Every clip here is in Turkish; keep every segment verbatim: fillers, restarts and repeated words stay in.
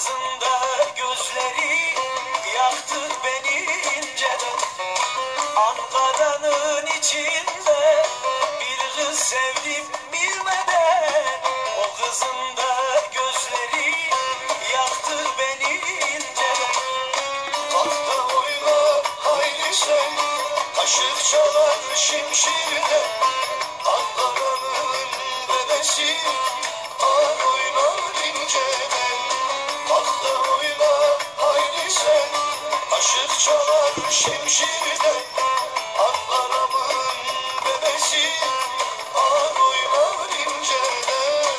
kızında gözleri yaktı beni inceden. Ankara'nın içinde bir kız sevdim bilmeden. O kızın da gözleri yaktı beni inceden. Tahta oyna haydi sen, kaşık çalar şimşirde. Ankara'nın bebesi ağır oynar inceden. Tahta oyna haydi sen, kaşık çalar şimşirde. Ankara'mın bebesi ağır oynar inceden.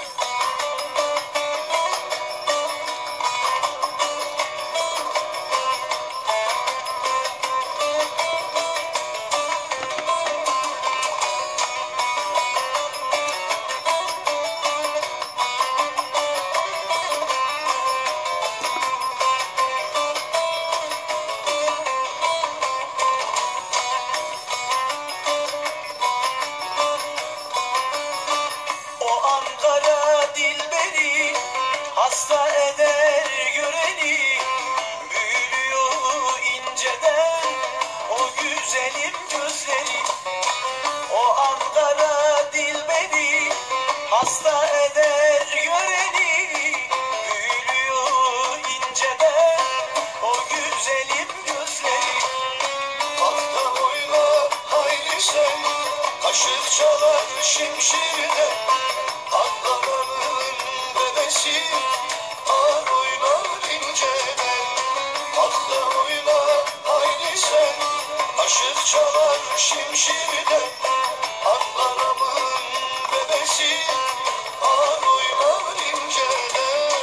O Ankara dilberi hasta eder göreni. Büyülüyor inceden o güzelim gözleri. O Ankara dilberi hasta eder göreni. Büyülüyor inceden o güzelim gözleri. Tahta oyna haydi sen, kaşık çalar şimşirde. Ankara'nın bebesi ağır oynar inceden. Tahta oyna haydi sen, kaşık çalar şimşirde. Ankara'mın bebesi ağır oynar inceden.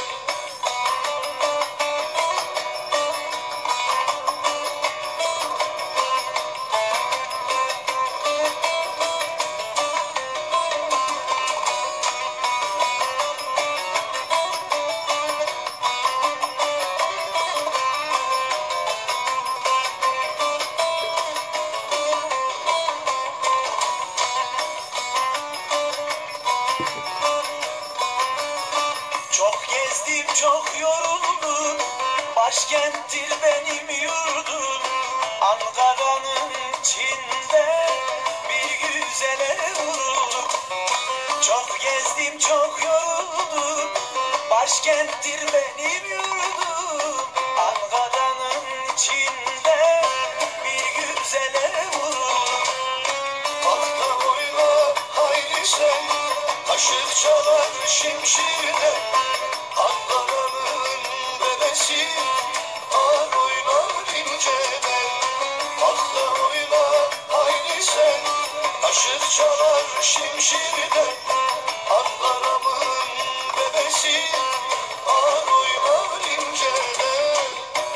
Çok gezdim çok yoruldum, başkenttir benim yurdum. Ankara'nın içinde bir güzele vuruldum. Çok gezdim çok yoruldum, başkenttir benim yurdum. Ankara'nın içinde bir güzele vuruldum. Tahta oyna haydi sen, kaşık çalar şimşirde. Ankara'nın bebesi ağır oynar inceden. Tahta oyna haydi sen, kaşık çalar şimşirde. Ankara'mın bebesi ağır oynar inceden.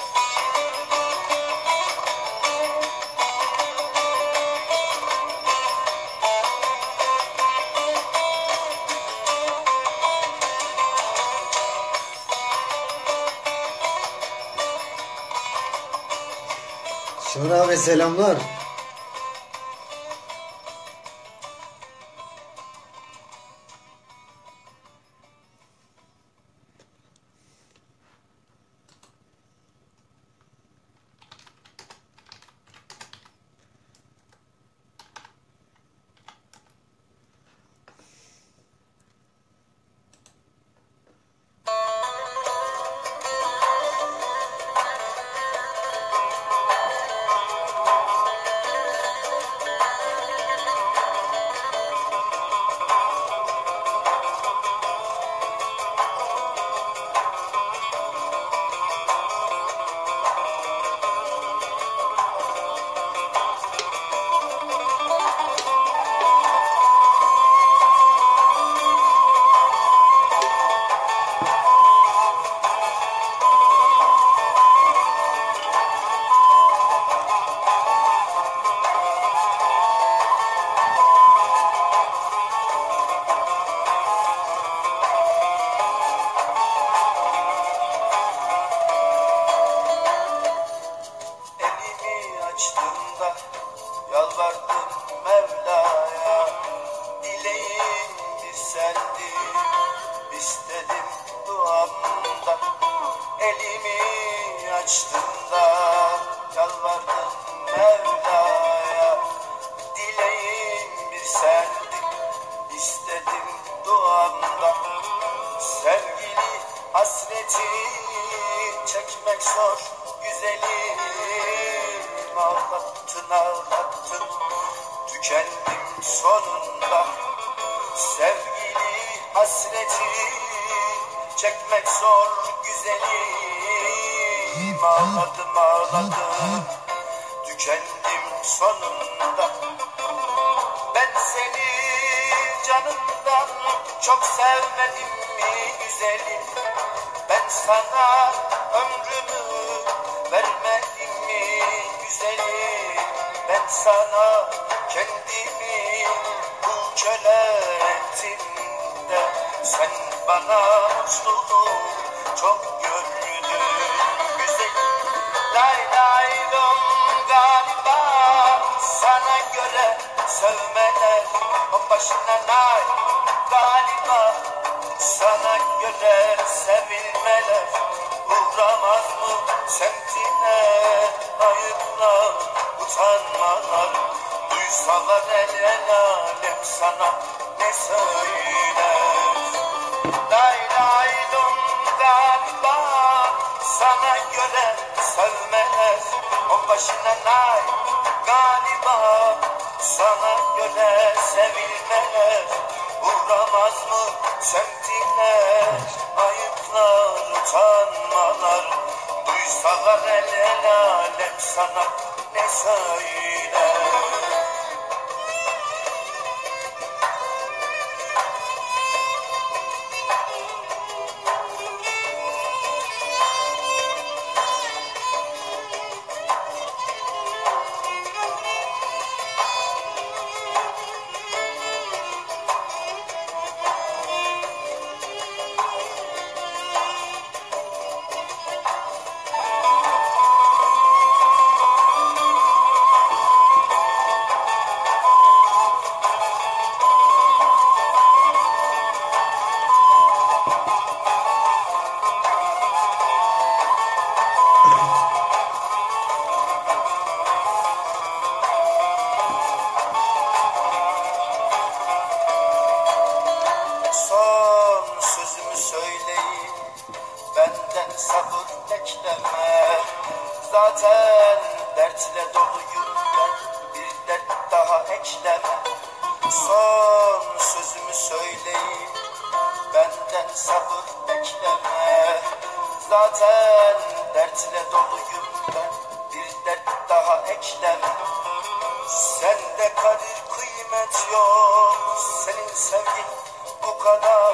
Şuan abi selamlar. açtığında yalvardım Mevla'ya. Dileğim bir sendin, istedim duamda. Sevgili hasreti çekmek zor güzelim. Ağlattın ağlattın, tükendim sonunda. Sevgili hasreti çekmek zor güzelim. Ağladım ağladım, tükendim sonunda. Ben seni canımdan çok sevmedim mi güzelim? Ben sana ömrümü vermedim mi güzelim? Ben sana kendimi bu köle ettim de sen bana mutluluğu çok gördün güzelim. Lay lay lom galiba sana göre sevmeler o başına nay. Galiba sana göre sevilmeler uğramaz mı semtine? Ayıplar, utanmalar, duysalar el el alem sana ne söyler? Lay lay lom galiba sana göre sevmeler o başına nay. Galiba sana göre sevilmeler uğramaz mı semtine? Ayıplar, utanmalar, duysalar el el alem sana ne söyler? Son sözümü söyleyeyim, benden sabır bekleme. Zaten dertle doluyum ben, bir dert daha ekleme. Son sözümü söyleyeyim, benden sabır bekleme. Zaten dertle doluyum ben, bir dert daha ekleme. Sende kadir kıymet yok, senin sevgin bu kadar.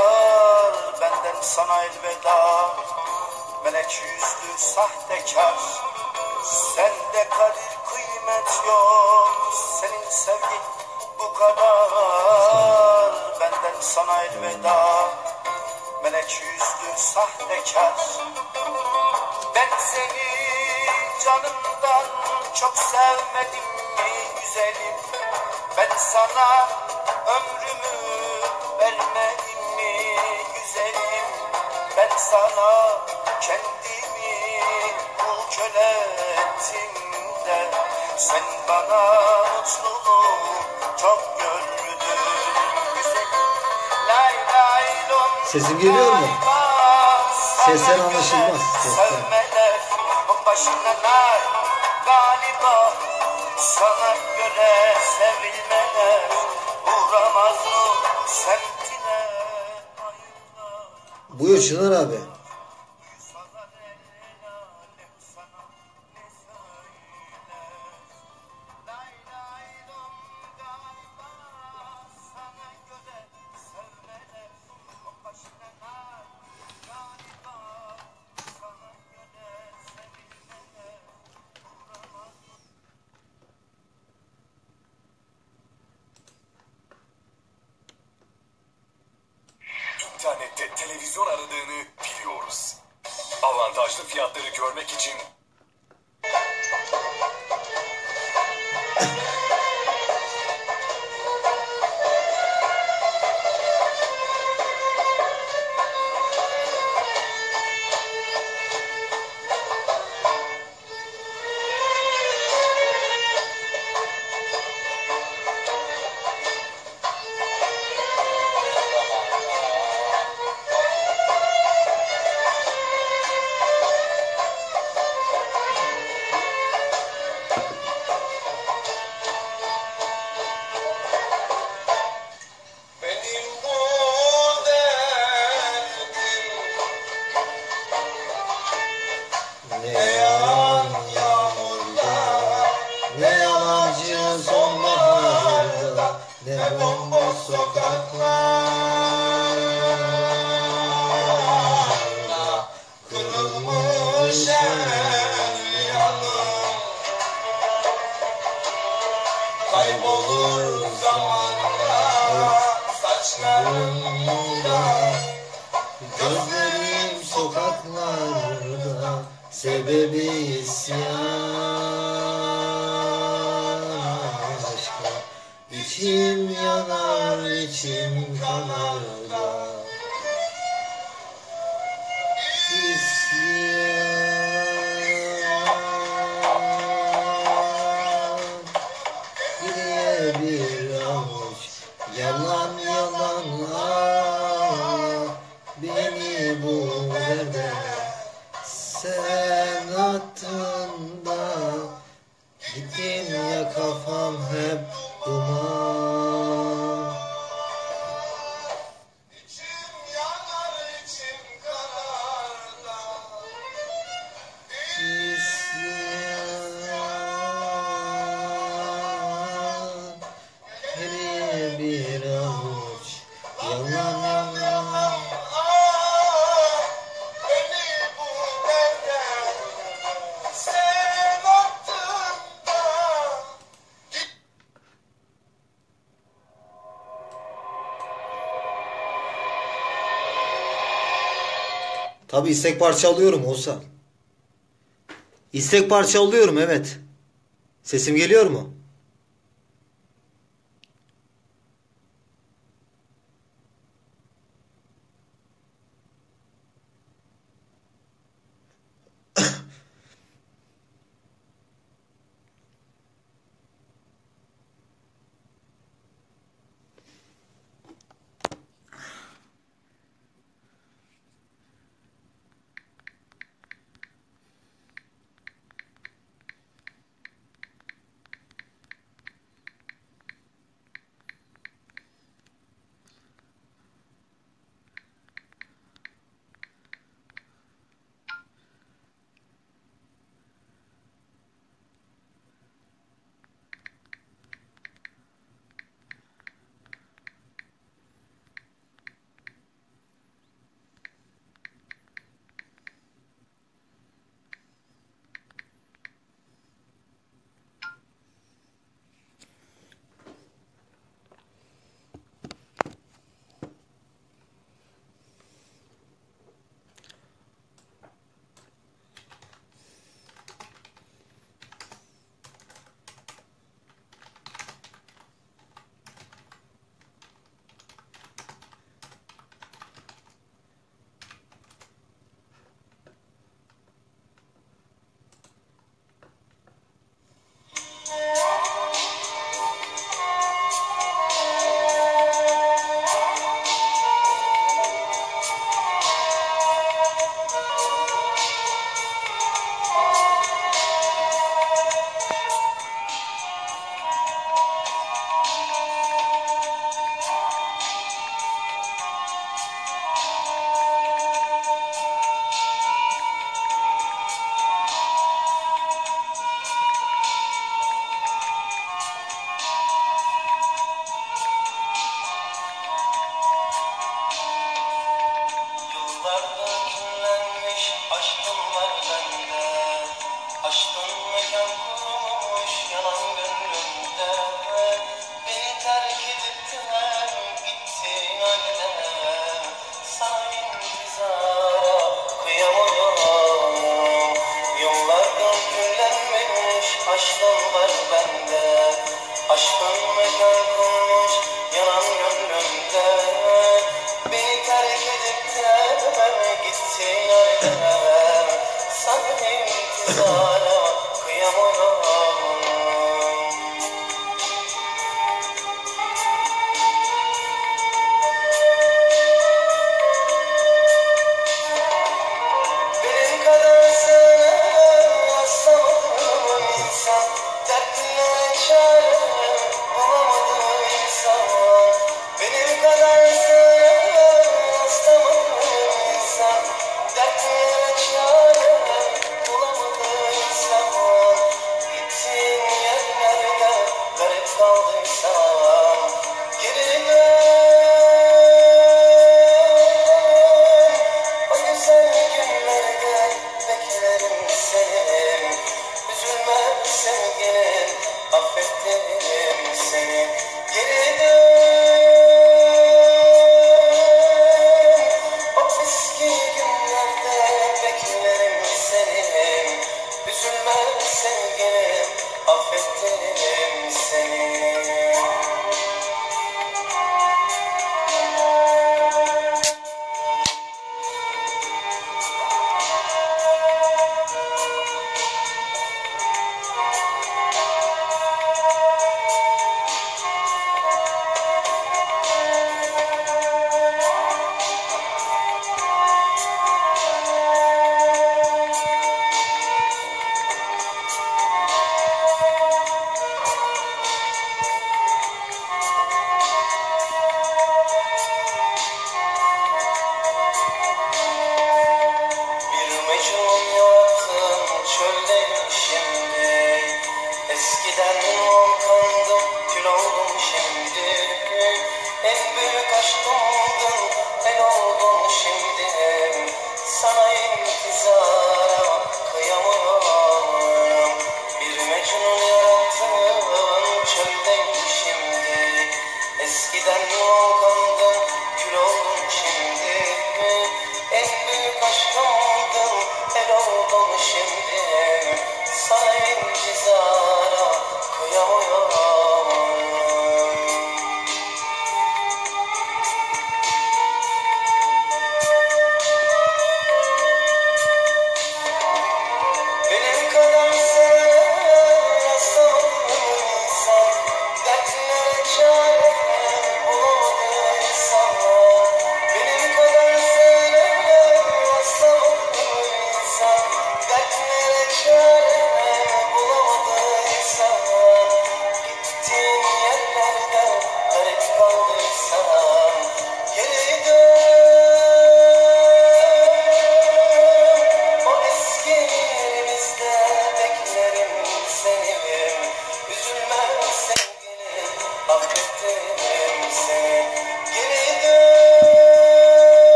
Benden sana elveda, melek yüzlü sahtekar. Sende kadir kıymet yok, senin sevgin bu kadar. Benden sana elveda, melek yüzlü sahtekar. Ben seni canımdan çok sevmedim mi güzelim? Ben sana ömrümü vermedim mi güzelim? Ben sana kendimi bu köle ettim de sen bana mutluluğu çok gördün güzelim. Lay lay lom. Sesim geliyor mu? Sesten anlaşılmaz. Sevmeler o başına nar. Galiba sana göre sevilmeler uğramaz mı semtine? Buyur Çınar abi. İnternette televizyon aradığını biliyoruz. Avantajlı fiyatları görmek için Ne yağan yağmurda, ne yalancı sonbaharda, ne bomboş sokaklarda kırılmış her yanım. Kaybolur zamanla saçlarımda, gözlerim sokaklarda, sebebi isyan aşka. İçim yanar, içim kanar da isyan. Geriye bir avuç yalan yalanlar beni bu derde sen attın da gittin ya, kafam hep duman. İçim yanar, içim kanar da isyan. Geriye bir avuç yalan yalan beni bu derde sen attın da. Tabi istek parça alıyorum olsa. İstek parça alıyorum, evet. Sesim geliyor mu? Beni terk edip de gittin öyle.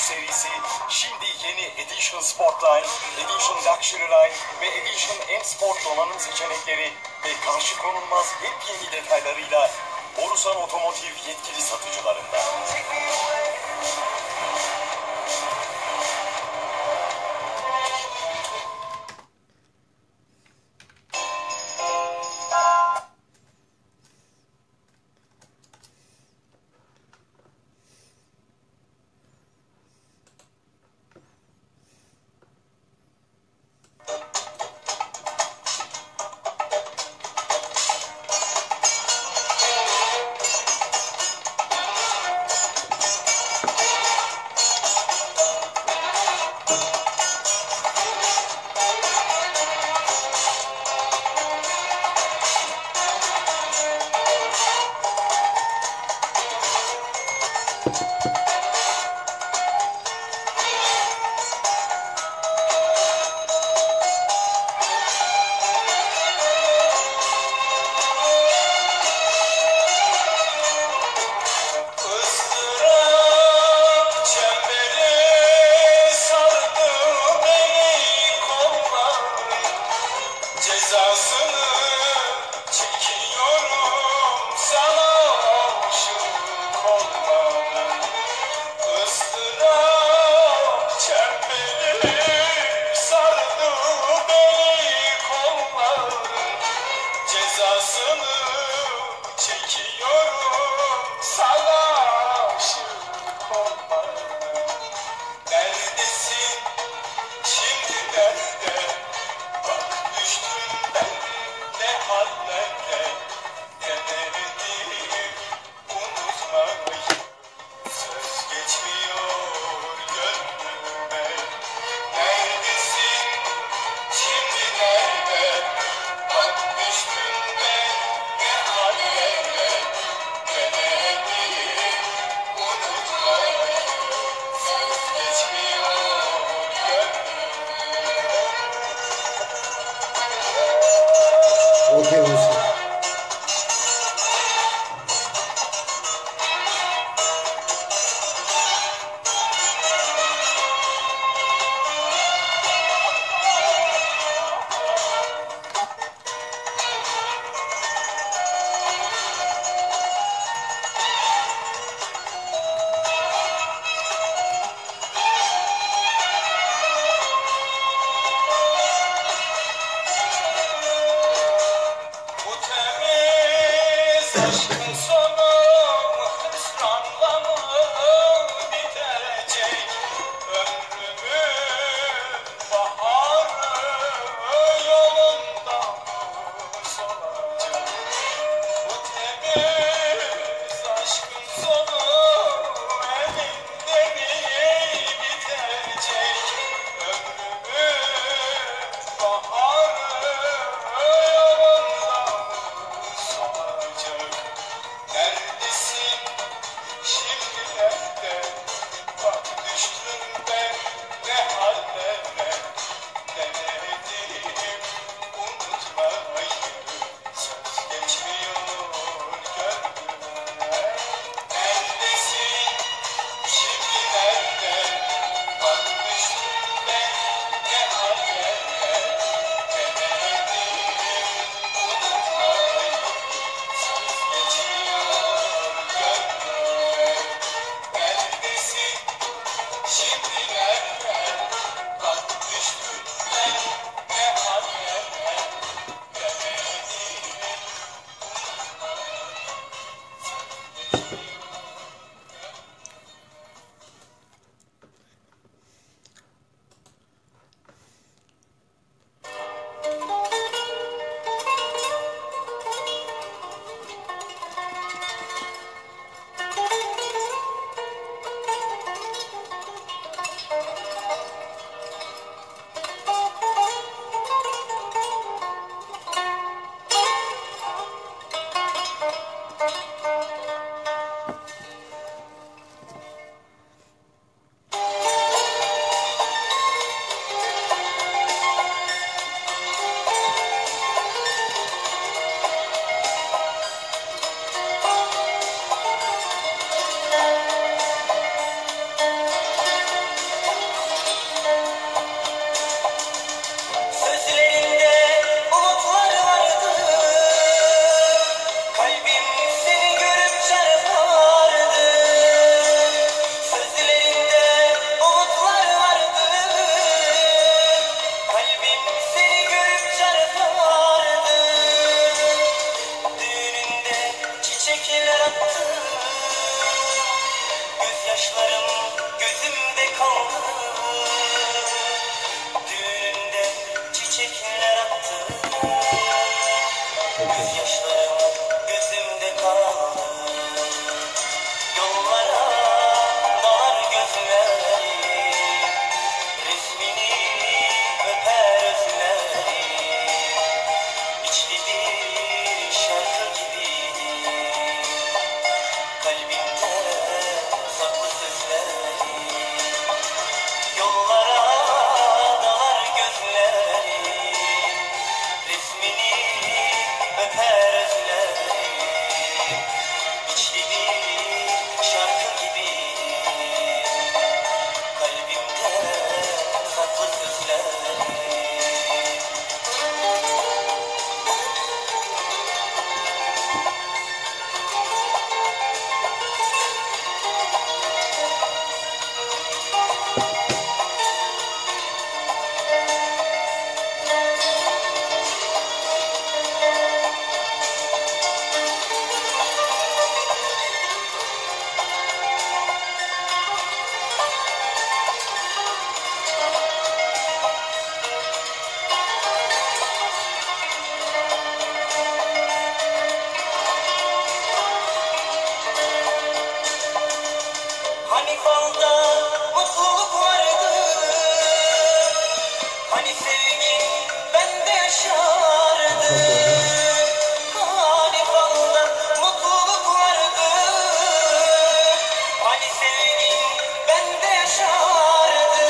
serisi şimdi yeni Edition Sportline, Edition Luxury Line ve Edition M Sport donanım seçenekleri ve karşı konulmaz yepyeni detaylarıyla Borusan Otomotiv yetkili satıcılarında. Hani falda mutluluk vardı, hani sevgi bende yaşardı. Hani falda mutluluk vardı, hani sevgi bende yaşardı.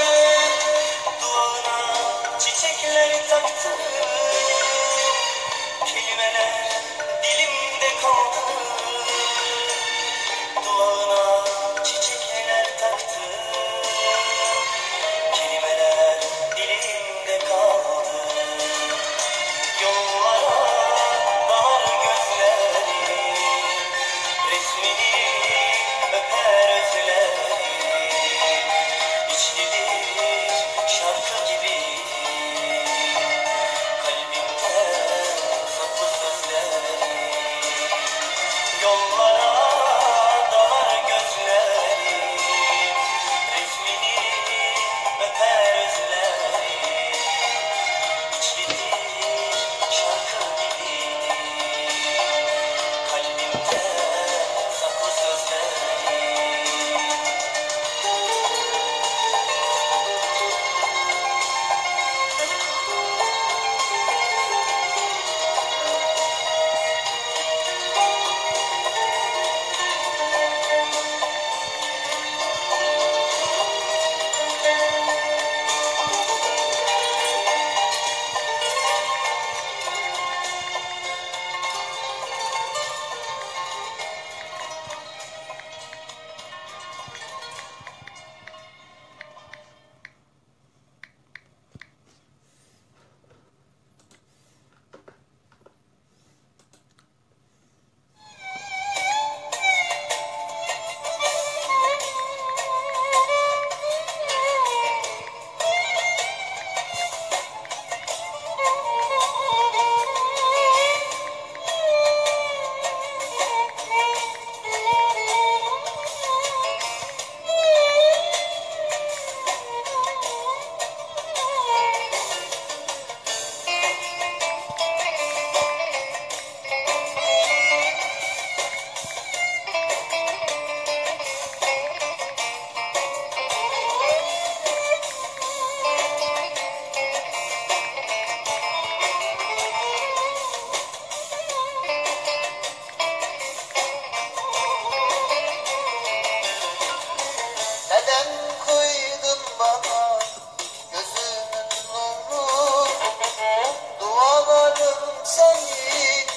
Duana çiçekler taktı, kelimeler dilimde kaldı. Duana çiçekler taktı, kelimeler dilimde kaldı. Yollara dalar gözlerim, resmini öper özlerim. İçlidir şarkı gibiydi, kalbimde saklı sözlerim. Yollara dalar gözlerim, resmini öper özlerim. İçlidir şarkı gibiydi, kalbimde saklı sözlerim. Neden kıydın bana gözünün nuru? Dualarım senin,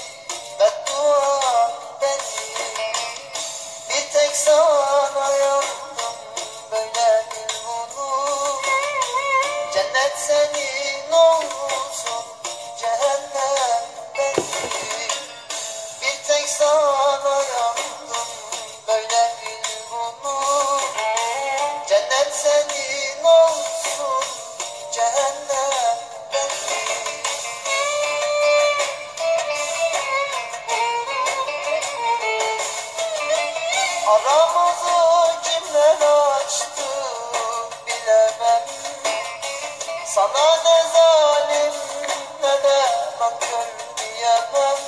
beddua benim. Bir tek sana yandım, böyle bil bunu. Cennet senin olsun, cehennem benim. Bir tek sana yandım, böyle bil bunu. Cennet senin olsun, cehennem benim. Aramızı kimler açtı bilemem. Sana ne zalim ne de nankör diyemem.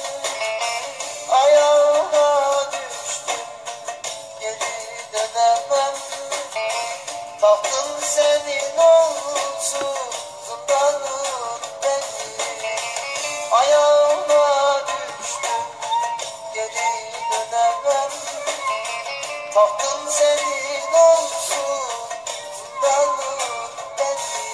Ayağına düştüm, geri dönemem. Tahtın senin olsun, zindanın benim. Ayağına düştüm, geri dönemem. Tahtın senin olsun, zindanın benim.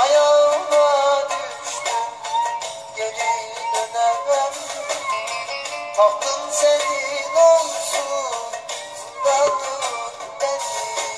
ayağıma düştüm, geri dönemem. Tahtın senin olsun, zindanın benim.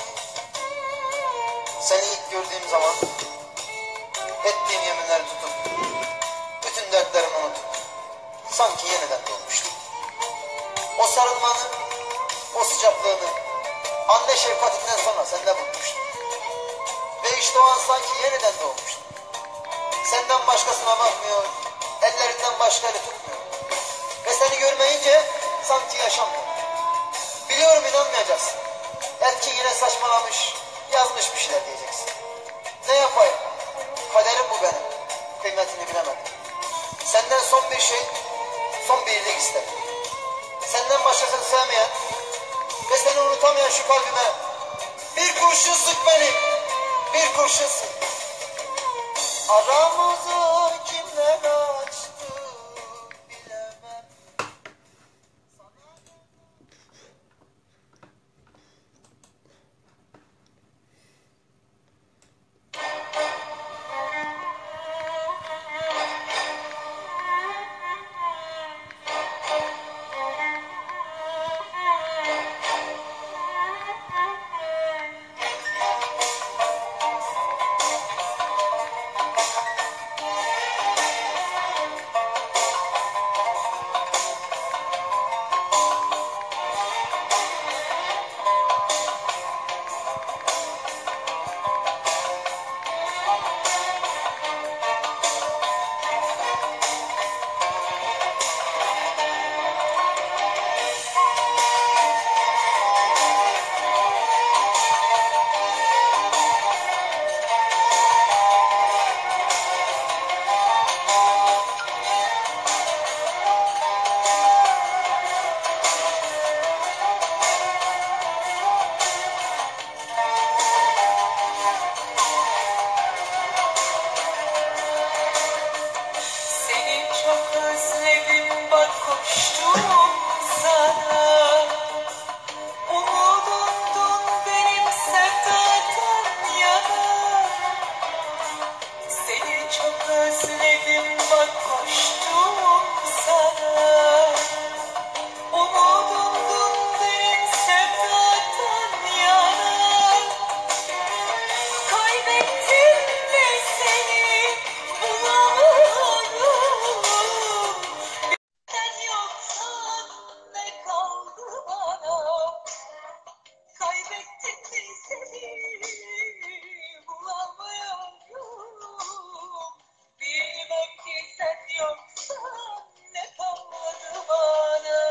Seni ilk gördüğüm zaman ettiğim yeminleri tutup bütün dertlerimi unutup sanki yeniden doğmuştum. O sarılmanı, o sıcaklığını anne şefkatinden sonra sende bulmuştum. Ve işte o an sanki yeniden doğmuştum. Senden başkasına bakmıyor, ellerinden başka eli tutmuyor. Ve seni görmeyince sanki yaşamıyorum. Biliyorum inanmayacaksın. Belki yine saçmalamış, yazmış bir şeyler diyeceksin. Ne yapayım? Kaderim bu benim. Kıymetini bilemedim. Senden son bir şey, son bir iyilik istedim. Senden başkasını sevmeyen ve seni unutamayan şu kalbime bir kurşun sık benim, bir kurşun sık. Aramızı kimler açtı bilemem. Seni çok özledim, bak koştum sana. Umudumdun benim sevdadan yana. Seni çok özledim, bak koştum sana. Umudumdun benim sevdadan yana. Kaybettim ve seni bulamıyorum. Sen yoksan ne kaldı bana? Kaybettim ve seni bulamıyorum. Bilmem ki sen yoksan ne kaldı bana?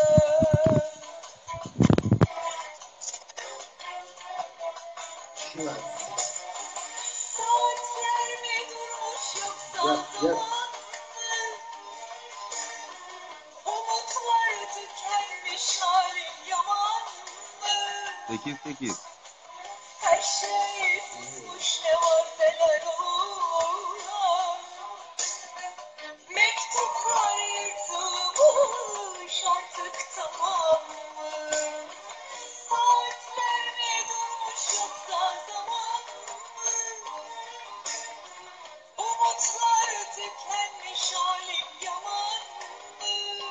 Şuna. Saatler mi durmuş yoksa Yap yap. zaman mı? Umutlar tükenmiş, halim yaman mı? sekiz sekiz. Her şey susmuş, ne var neler oluyor. Mektuplar yırtılmış, artık tamam mı? Saatler mi durmuş yoksa zaman mı? Umutlar tükenmiş, halim yaman mı?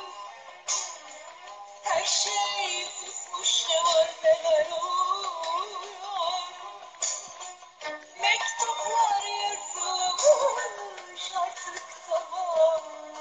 Her şey susmuş, ne var neler oluyor. Mektuplar yırtılmış, artık tamam mı?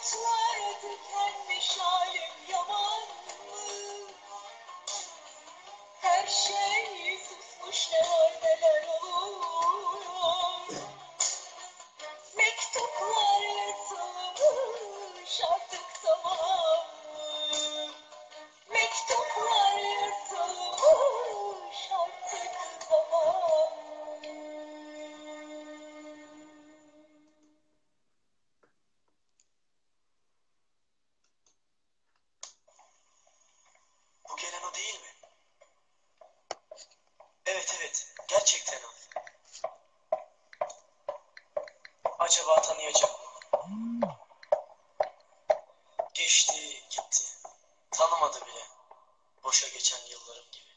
Umutlar tükenmiş halim yaman mı? Her şey susmuş ne var neler oluyor. Mektuplar yırtılmış artık tamam mı? Mektuplar yırtılmış artık tamam mı? Bu gelen o değil mi? Evet evet, gerçekten o. Acaba tanıyacak mı? Geçti, gitti. Tanımadı bile. Boşa geçen yıllarım gibi.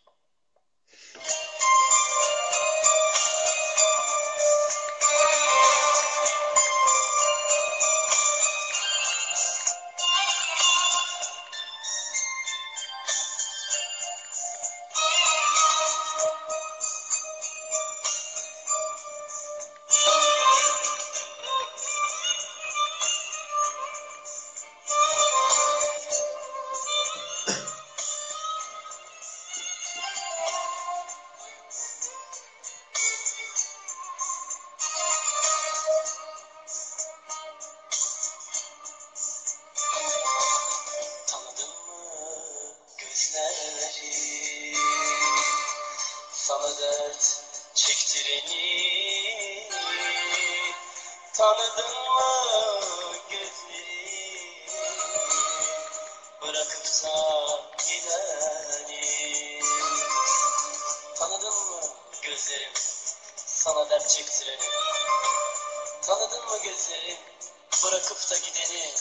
Tanıdın mı gözleri, sana dert çektireni? Tanıdın mı gözleri, bırakıp da gideni? Tanıdın mı gözlerim, sana dert çektireni? Tanıdın mı gözlerim, bırakıp da gideni?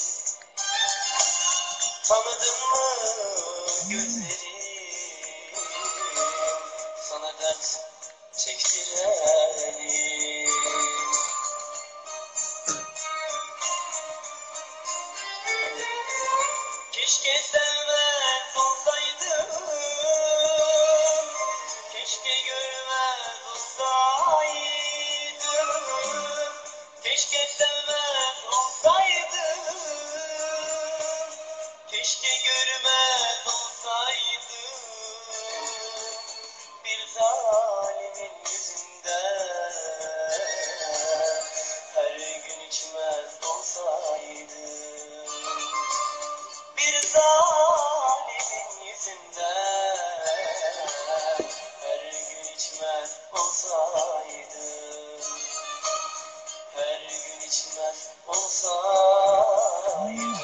Tanıdın mı gözleri, sana dert çektireni? Keşke sevmez olsaydım, keşke görmez olsaydım, keşke sevmez olsaydım, keşke görmez olsaydım, bir zalimin yüzünden her gün içmez olsaydım, bir zalimin yüzünden her gün içmez olsaydım, her gün içmez olsaydım.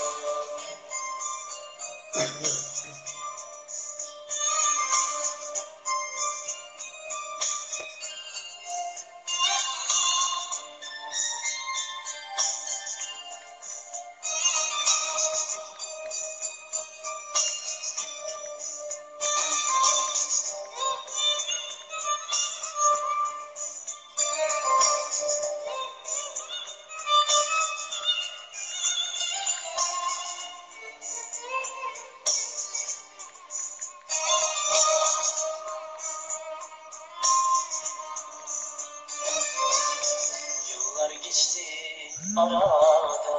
Yıllar geçti arada,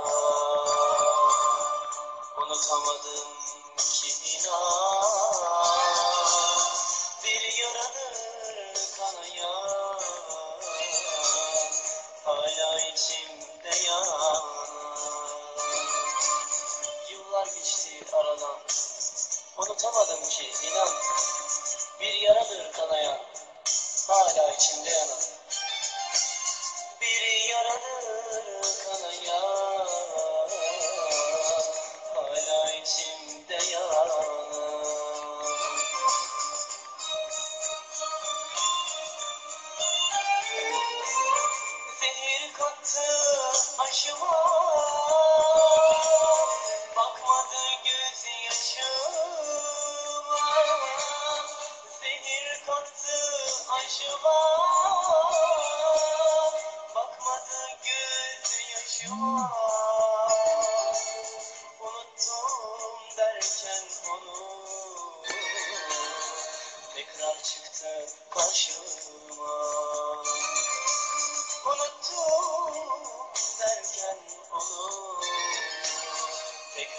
unutamadım ki inan, bir yaradır kanayan, hala içimde yanan. Yıllar geçti aradan, unutamadım ki inan, bir yaradır kanayan, hala içimde yanan. Bir yaradır kanayan, hala içimde yanan. Zehir kattı aşıma, bakmadı göz yaşıma. Zehir kattı aşıma, bakmadı göz yaşıma.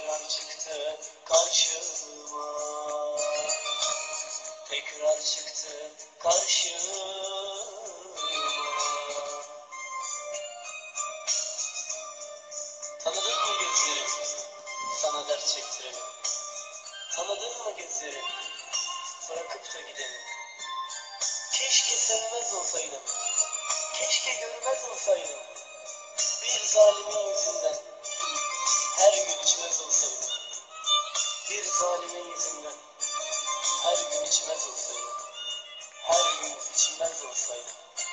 Tekrar çıktı karşıma, tekrar çıktı karşıma. Tanıdın mı gözlerim, sana dert çektireni? Tanıdın mı gözlerim, bırakıp da gideni? Keşke sevmez olsaydım, keşke görmez olsaydım. Bir zalimin yüzünden her gün içmez olsaydım. Bir zalimin yüzünden her gün içmez olsaydım. Her gün içmez olsaydım.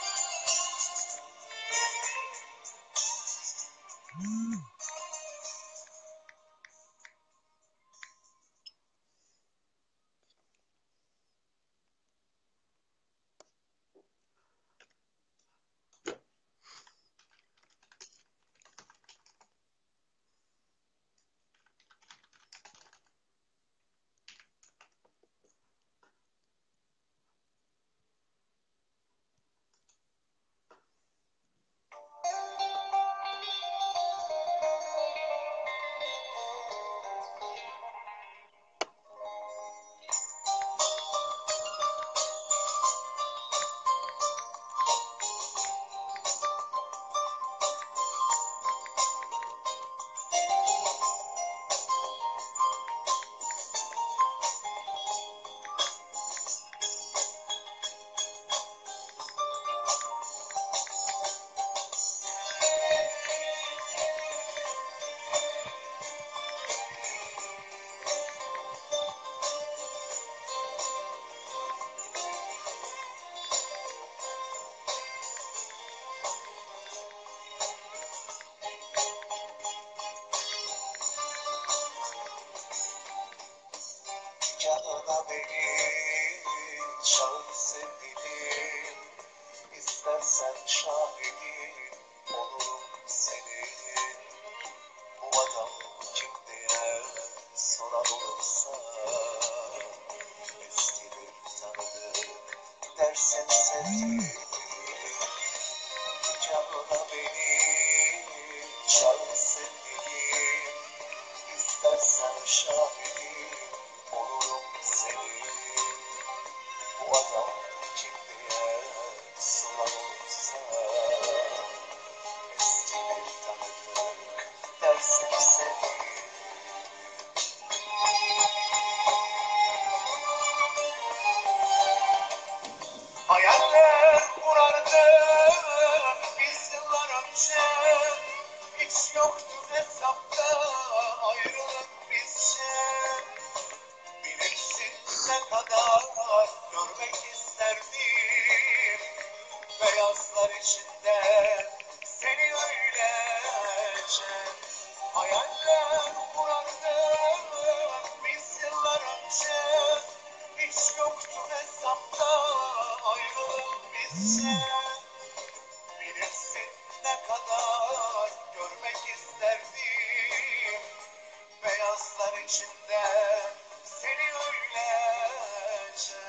Canına beni çağır sevgilim, İstersen şahidim olurum senin. Bu adam kim diye soran olursa, eski bir tanıdık dersin sevdiğim. Canına beni çağır sevgilim, İstersen şahidim olurum senin. Bu adam kim diye soran olursa, eski bir tanıdık dersin sevdiğim. Hayaller kurardım biz yıllar önce, hiç yoktu hesapta ayrılık bizce. Bilirsin ne kadar görmek isterdim beyazlar içinde seni öylece. Hayaller kurardım biz yıllar önce, hiç yoktu hesapta ayrılık bizce. Bilirsin ne kadar görmek isterdim beyazlar içinde seni öylece.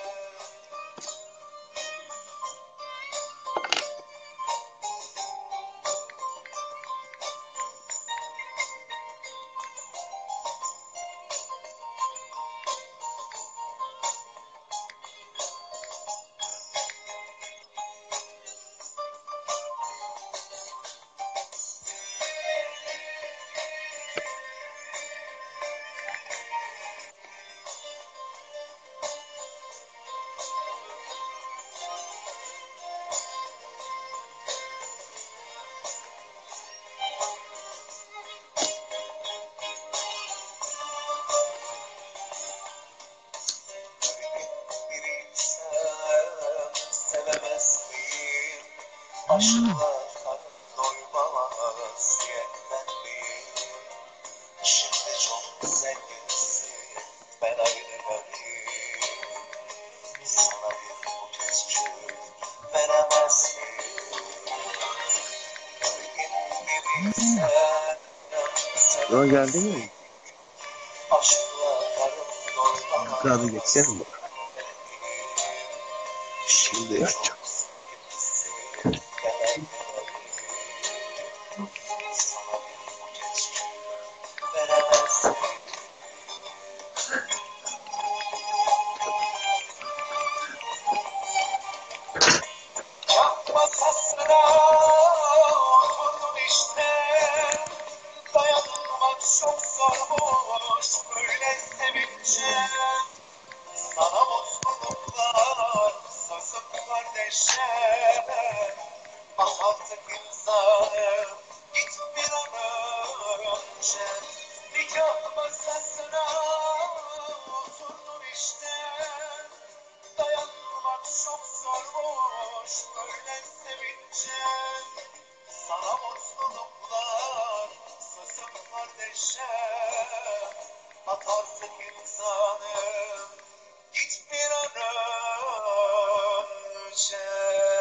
Bir insan sevemez miyim? Aşkla karın doymaz yetmem miyim? Şimdi çok zenginsin, ben aynı garip. Sana bir buketçik veremez miyim? Gölgem gibi sen Yo geldi sevemez mi? miyim? Aşkla karın doymaz Abi geçsene mi? yetmem miyim? Şimdi Şimdi yapacağım. çok zenginsin, ben aynı garip. Sana bir buketçik veremezsin. Kah masasına oturdun işte, dayanmak çok zormuş böyle sevince. Sana mutluluklar sözüm kardeşe, ah artık imzanı git bir an önce. Nikah masasına oturdun işte, dayanmak çok zormuş böyle sevince. Sana mutluluklar sözüm kardeşe, at artık imzanı git bir an önce.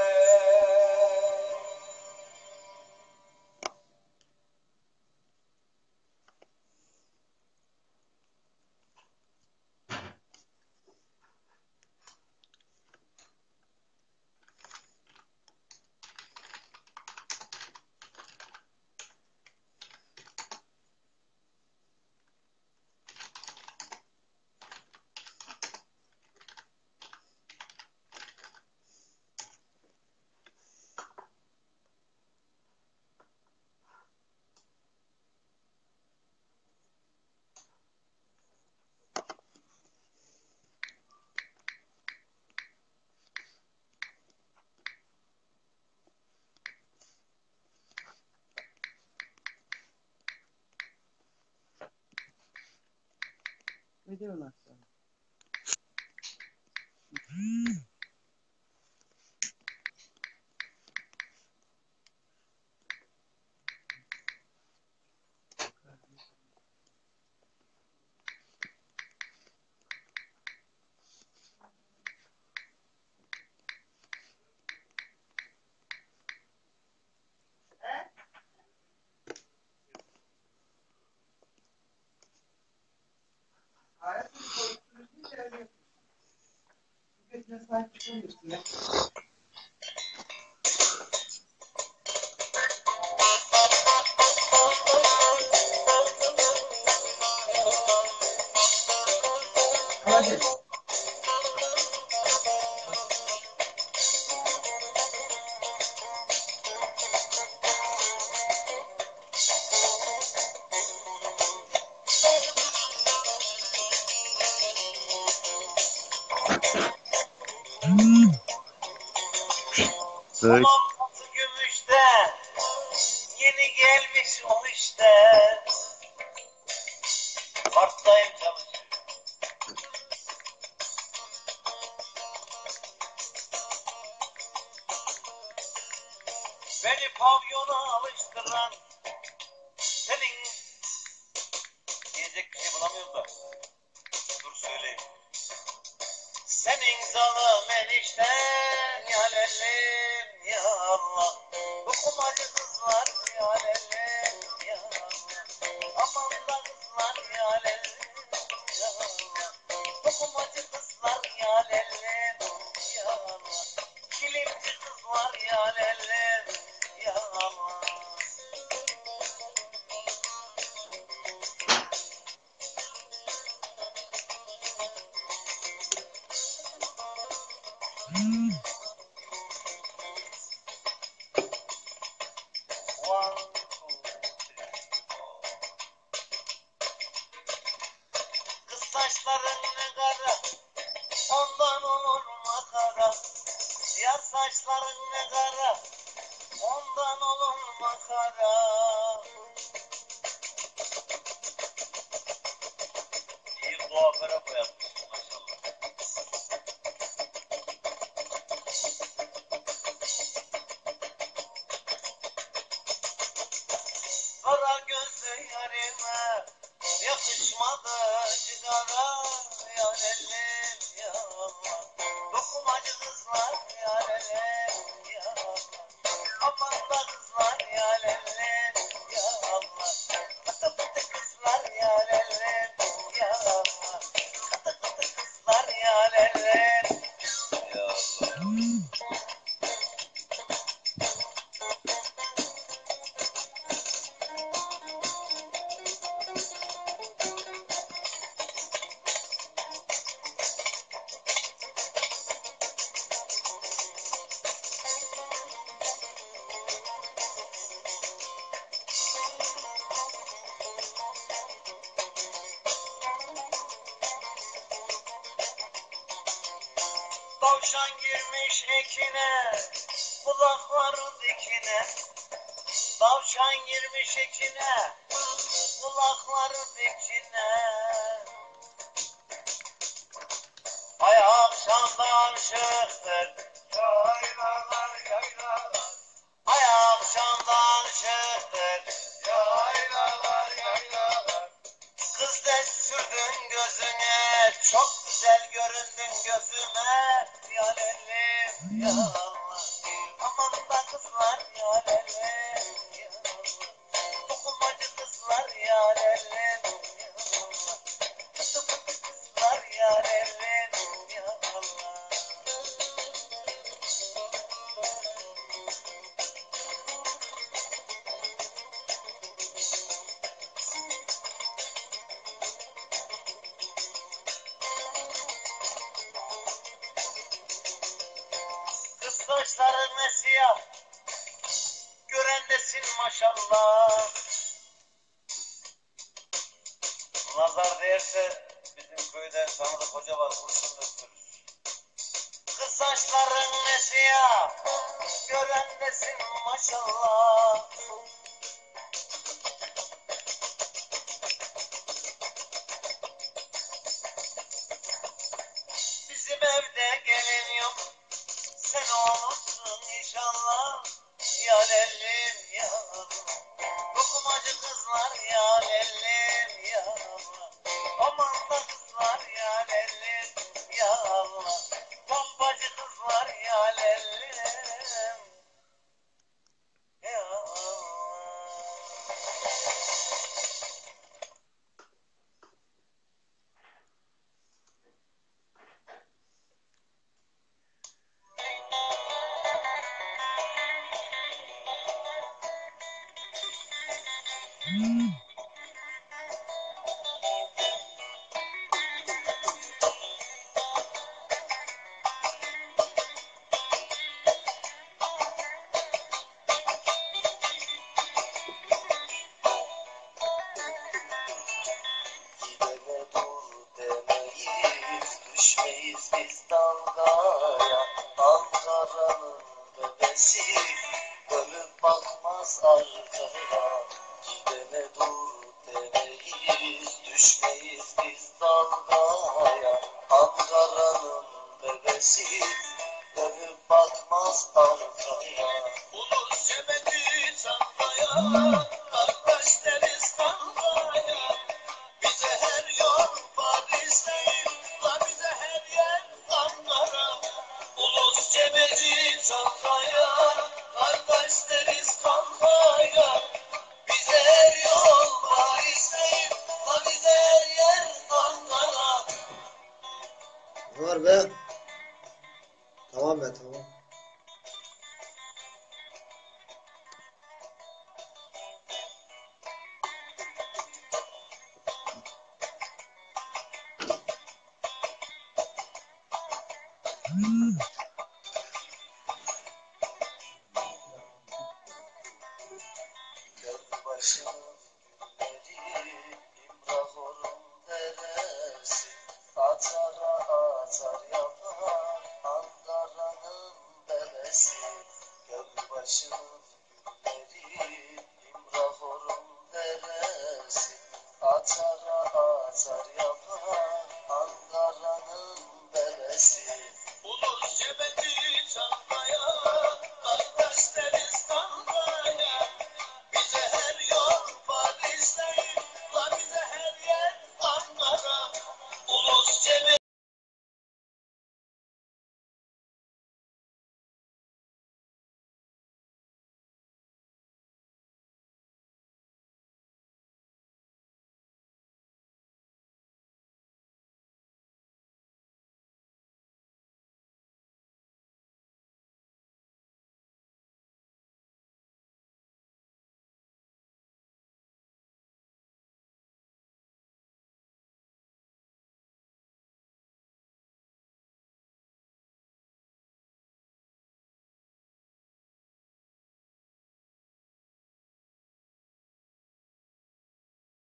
Ne diyorsun sen? Hadi. Evet. Tamam tatlı gümüşten, yeni gelmiş o işte. Part-time çalışıyor. Beni pavyona alıştıran, senin diyecek bir şey bulamıyorum da. Dur söyleyeyim. Senin zalim enişten ya lelim ya Allah. Dokumacı kızlar ya lelim ya Allah. Aman da kızlar ya lelim ya Allah. Dokumacı kızlar ya lelim ya Allah. Kilimci kızlar ya lelim ya Allah. One, two, three, four. Kız saçların ne kara, ondan olur makara. Yar saçların ne kara, ondan olur makara. İyi kuaföre koyarmışsın maşallah. Kara gözlü yarime yakışmadı cigara. Ya lelim ya Allah. Dokumacı kızlar ya lelim ya Allah. Aman da kızlar ya lelim ya Allah. Fıtı fıtı kızlar ya lelim ya Allah. Fıtı Tavşan girmiş ekine, kulakları dikine. Tavşan girmiş ekine, kulakları dikine. Ay akşamdan çıktık, yaylalar yaylalar. Ay akşamdan çıktık, yaylalar yaylalar. Kız da sürdün gözüne, çok güzel göründün gözüme. Ya lelim ya Allah, aman da kızlar ya lelim ya Allah. Dokunmacı kızlar ya lelim ya Allah. Fıtı fıtı kızlar ya lelim ya Allah. Kız saçların ne siyah, görendesin maşallah. Nazar değerse bizim köyde tanıdık hoca var, kurşun döktürür. Kız saçların ne siyah, görendesin maşallah. Bizim evde gelin yok, sen olursun inşallah. Ya lelim ya Allah, dokumacı kızlar ya lelim ya Allah. Aman da kızlar ya lelim ya Allah. Bombacı kızlar ya lelim ya Allah. Gidene dur demeyiz, düşmeyiz biz dalgaya. Ankara'nın bebesi dönüp bakmaz arkaya. Gidene dur demeyiz, düşmeyiz biz dalgaya. Ankara'nın bebesi dönüp bakmaz arkaya. Ulus cebeti çantaya, kardeş deriz kankaya. Bize her yol Paris değil, la bize her yer Ankara. Ulus cebeci Çankaya, kardeş deriz kankaya. Bize her yol Paris değil, la bize her yer Ankara. Var be. Tamam be tamam. Gölbaşının gülleri, İmrahor'un deresi, atara atar yapar Ankara'nın bebesi. Gölbaşının gülleri, İmrahor'un deresi, atara atar yapar Ankara'nın bebesi. Ulus cebeti Çankaya, kardeş deriz kankaya. Bize her yol Paris değil, la bize her yer Ankara. Ulus cebeti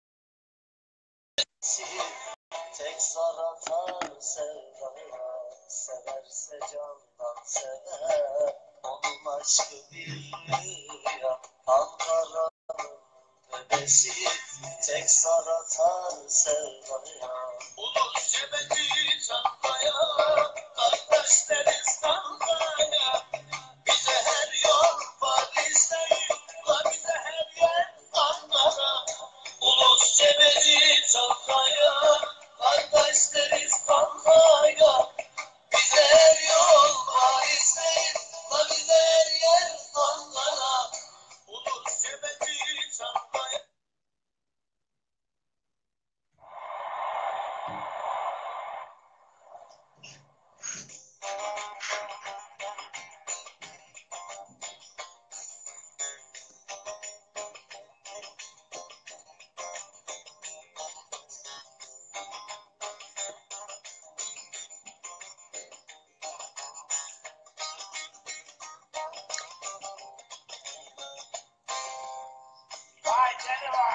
tek zar atar sevdaya. severse candan sever. Onun aşkı bir rüya, Ankara'nın bebesi, tek zar atar sevdaya. Ulus cebeci Çankaya, kardeş deriz Kankaya. Bize her yol Paris'teyim, la bize her yer Ankara. Ulus cebeci Çankaya, kardeş deriz Kankaya. Bize her yol Paris'teyim, la bize her yer Ankara. Ulus cebeci Çankaya. Vay canına.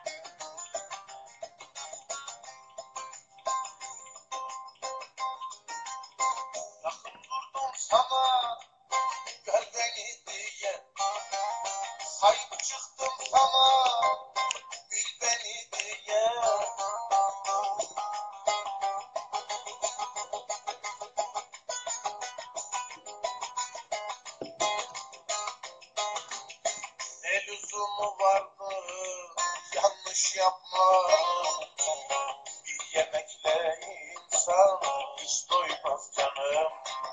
Yakın durdum sana, gör beni diye. Sahip çıktım sana, bil beni diye. Ne lüzumu vardı, yanlış yapma. Bir yemekle insan hiç doymaz canım.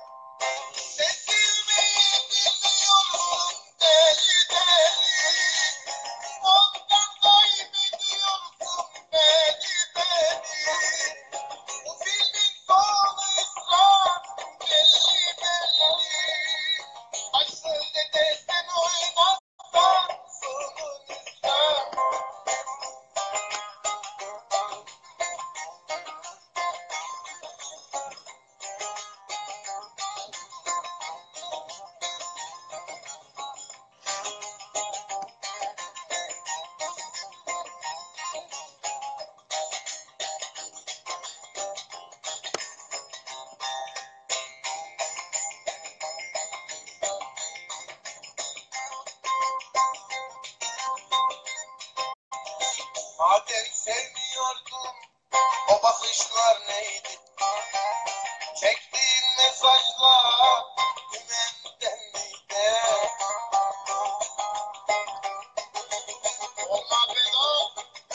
Sevilmeyi biliyorum deli deli. Ondan kaybediyorsun beni beni. Bu filmin sonu ısrar belli belli. Ay söyle de sen oynatsan sonun ısrar. Madem sevmiyordum, o bakışlar neydi? Çektiğin mesajlar dümenden miydi? Olma bela.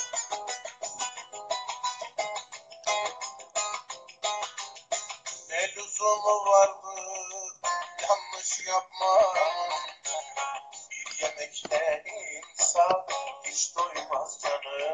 Ne lüzumu vardı, yanlış yapma. Bir yemekle insan hiç doymaz canım.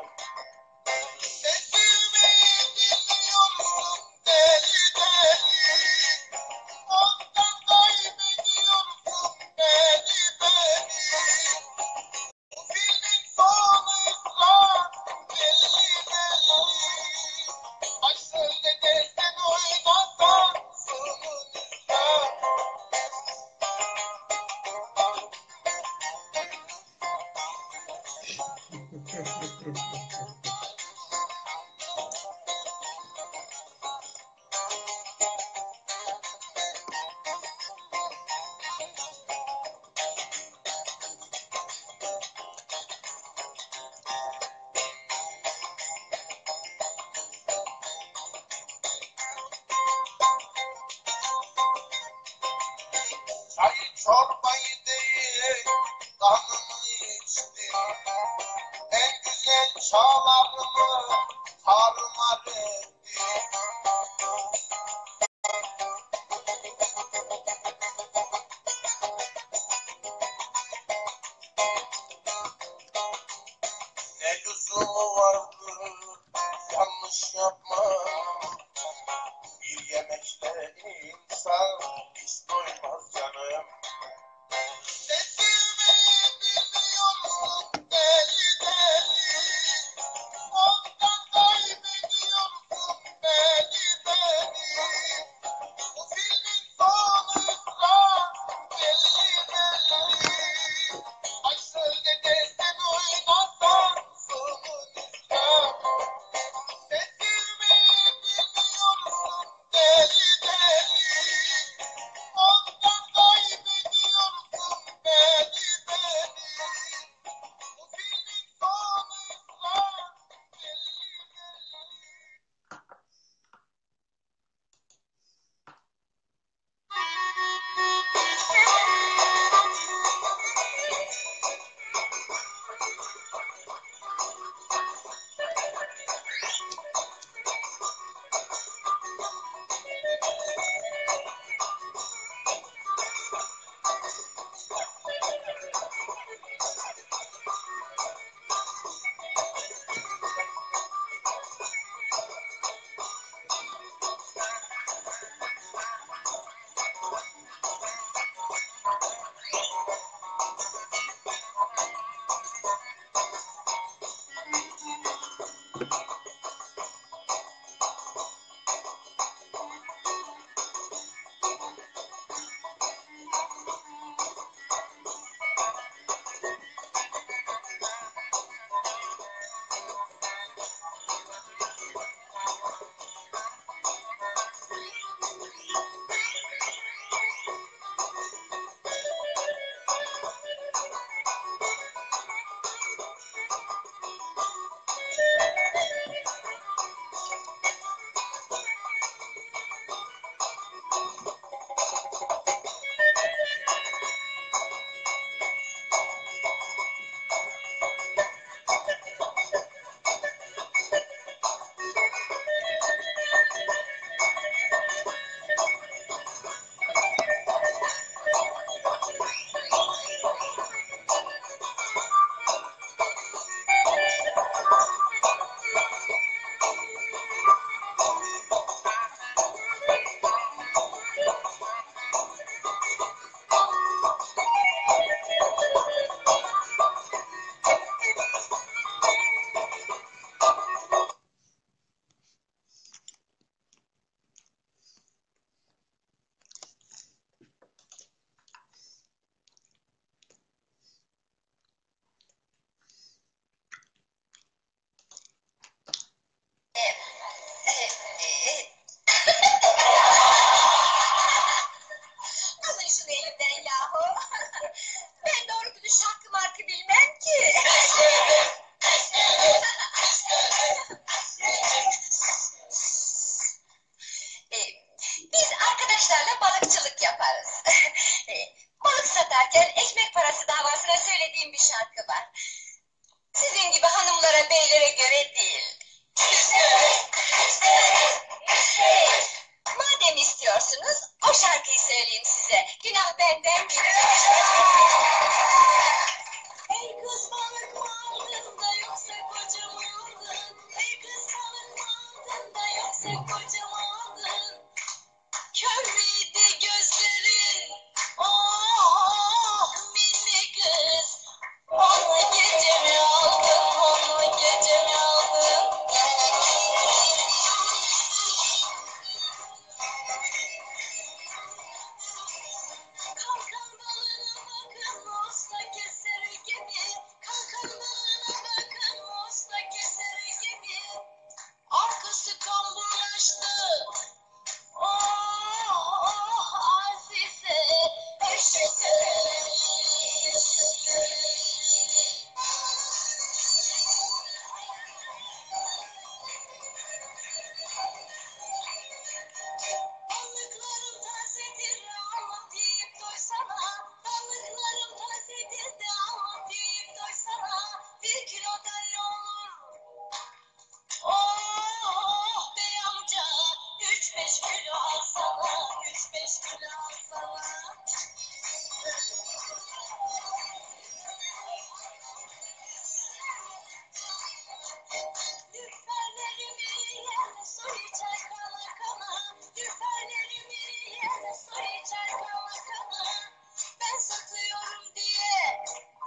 Sevilmeyi biliyorsun deli deli. Ondan kaybediyorsun beni beni. Bu filmin sonu ısrar belli belli. Ay söyle de sen oynatsan sonun ısrar. Çayı çorbayı değil, kanımı içti. En güzel çağlarımı tarumar etti. Ne lüzumu vardı, yanlış yapma. Bir yemekle insan hiç doymaz canım. Sevilmeyi biliyorsun deli deli. Ondan kaybediyorsun beni sen kocamadın. Kör müydü gözlerin? Oh minik kız. Onu gecemi aldın, onu gecemi aldın. Kalkan balına bakın usta keser gibi. Kalkan balına bakın usta keser gibi. Arkası kamburlaştı. Oh oh Azize üşüdü. Balıklarım tazedir anlatayım doysana. Balıklarım tazedir de anlatayım doysana. Bir kilodan ne olur? Oh bey amca üç beş kilo alsana. Üç beş kilo alsana. Lüferlerimi yerine su içer kana kana. Lüferlerimi yerine su içer kana kana. Ben satıyorum diye.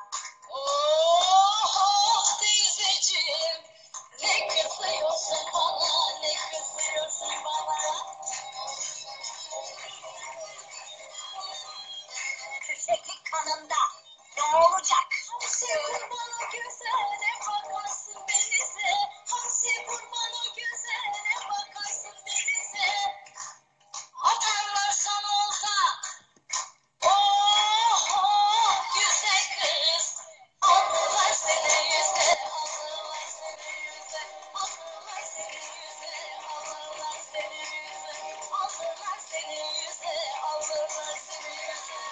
Oh oh teyzeciğim. Ne kızıyorsun bana, ne kızıyorsun bana. Tüfeklik kanında. Ne olacak? Hamsi kurban o gözlerine bakarsın denize. Hamsi kurban o gözlerine bakarsın denize. Atarlarsan olsa. Oh oh güzel kız. Alırlar seni yüze. Alırlar seni yüze. Alırlar seni yüze. Alırlar seni yüze. Alırlar seni yüze. Alırlar seni yüze.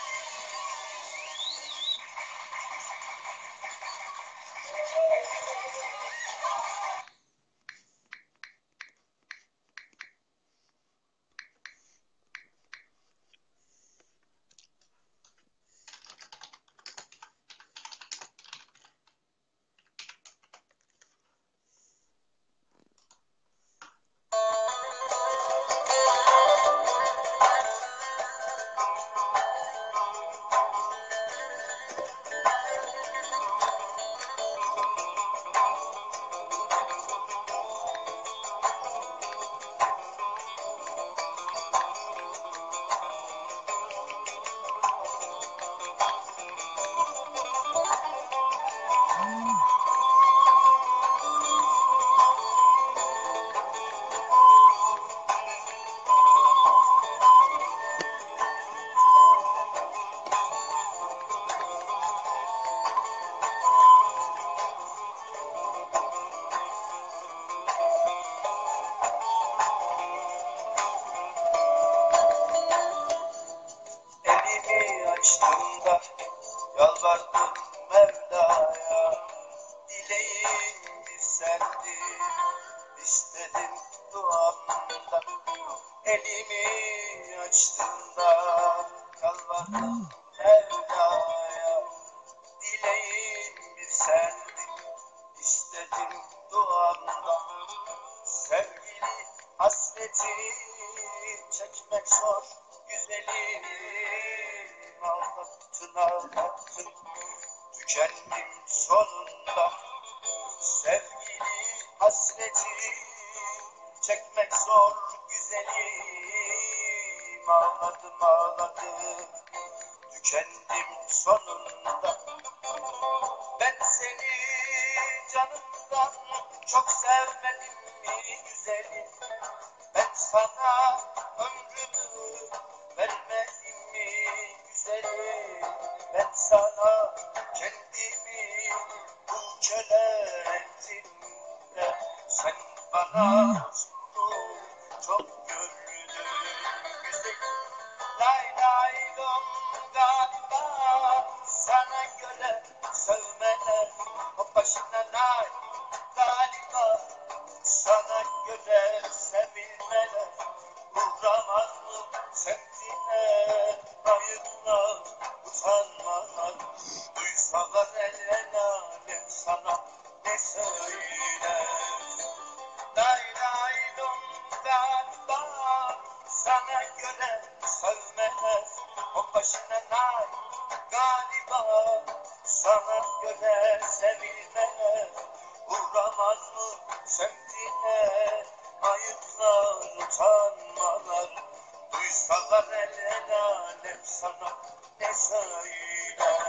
Elimi açtığımda yalvardım Mevla'ya. Dileğim bir sendi, istedim duamda. Elimi açtığımda yalvardım Mevla'ya. Dileğim bir sendi, istedim duamda. Sevgili hasreti çekmek zor güzelim. Ağlattın ağlattın, tükendim sonunda. Sevgili hasreti çekmek zor güzelim. Ağladım ağladım, tükendim sonunda. Ben seni canımdan çok sevmedim mi güzelim? Ben sana ömrümü vermedim mi güzelim? Ben sana kendimi bu köle ettim de sen bana suçlu çok gördün güzelim. Lay lay lom galiba sana göre sevmeler o başına lay galiba sana göre sevilmeler uğramaz mı semtine ayıplar utanmalar duysalar el el alem sana ne söyler lay lay lom Semtine ayıplar, utanmalar, duysalar el alem sana ne söyler.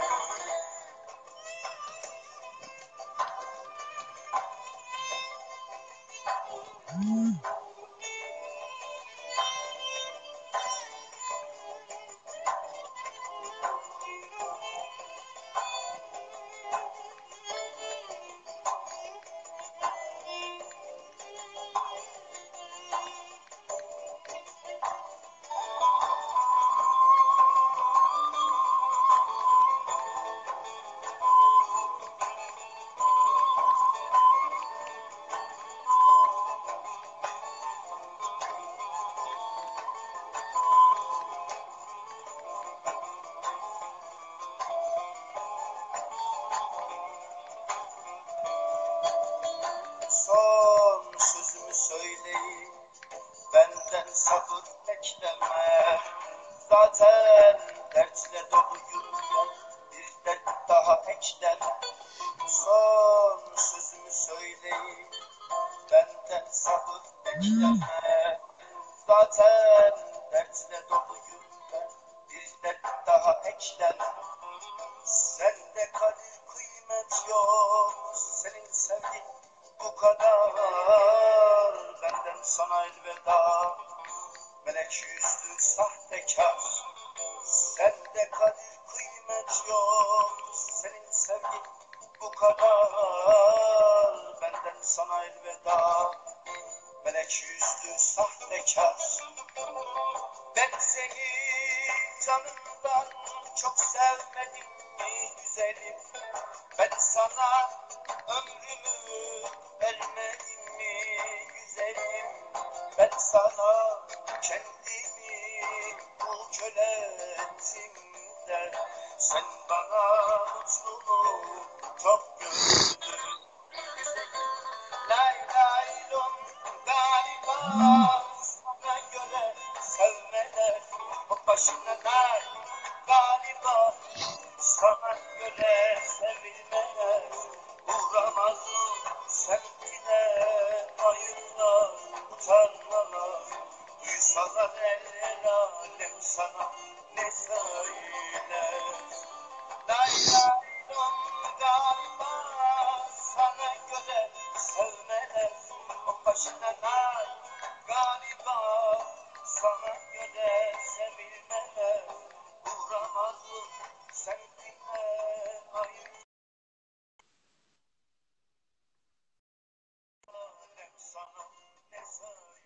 Son sözümü söyleyeyim, benden sabır bekleme. Zaten dertle doluyum ben, bir dert daha ekleme. Son sözümü söyleyeyim, benden sabır bekleme. Zaten dertle doluyum ben, bir dert daha ekleme. Sende kadir kıymet yok, senin sevgin bu kadar. Benden sana elveda, melek yüzlü sahtekar. Sende kadir kıymet yok, senin sevgin bu kadar. Benden sana elveda, melek yüzlü sahtekar. Ben seni canımdan çok sevmedim mi güzelim? Ben sana ömrümü vermedim mi güzelim? Ben sana kendimi bu köle ettim de sen bana mutluluğu çok gördün. Lay lay lom galiba sana göre sevmeler o başına nar. Galiba sana göre sevilmeler uğramaz mı semtine ayıplar, utanmalar, duysalar el alem sana ne söyler. Lay lay lom galiba sana göre sevmeler o başına nar. Galiba sana göre sevilmeler uğramaz mı semtine ayıp alem sana ne söyler.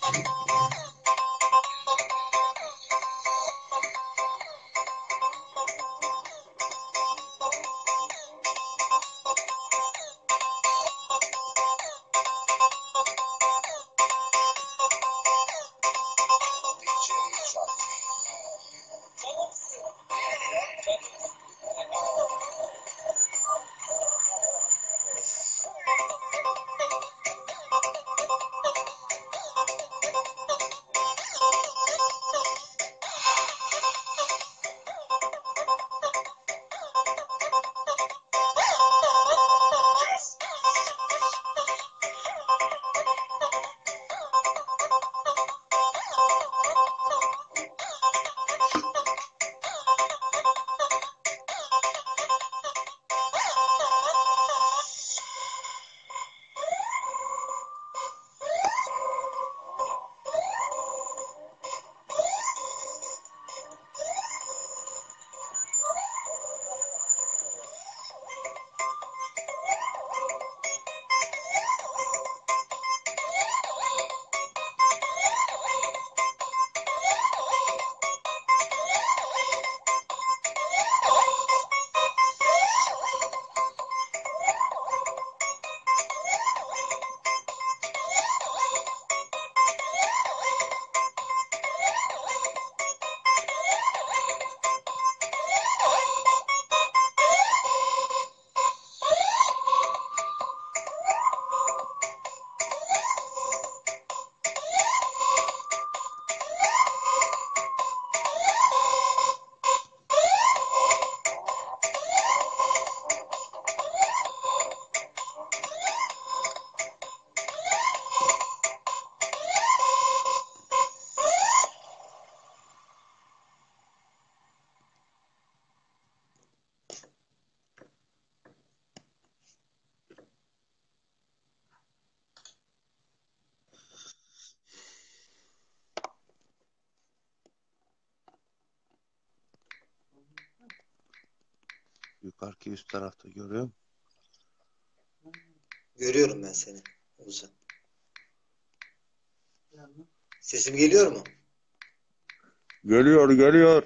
Yukarıki üst tarafta görüyor musun? Görüyorum ben seni. Oğuzhan. Sesim geliyor mu? Geliyor geliyor.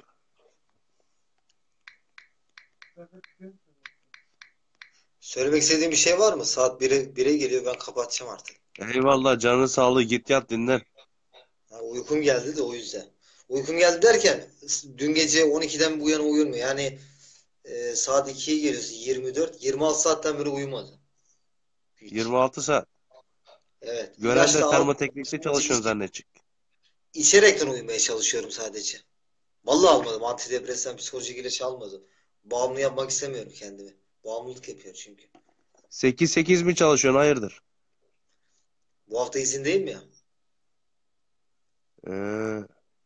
Söylemek istediğin bir şey var mı? Saat bire, bire geliyor, ben kapatacağım artık. Eyvallah, canı sağlığı, git yat dinlen. Ha, uykum geldi de o yüzden. Uykum geldi derken dün gece on ikiden bu yana uyumuyor. Yani e, saat ikiye geliyorsun, yirmi dört yirmi altı saatten beri uyumadı. Hiç. yirmi altı saat. Evet. Gören İlaçla de al- termoteknikte çalışıyorsun zannedecek. İçerekten uyumaya çalışıyorum sadece. Vallahi almadım. Antidepresan, psikolojik ilaç almadım. Bağımlı yapmak istemiyorum kendimi. Bağımlılık yapıyor çünkü. sekiz sekiz mi çalışıyorsun, hayırdır? Bu hafta izindeyim ya. Ee,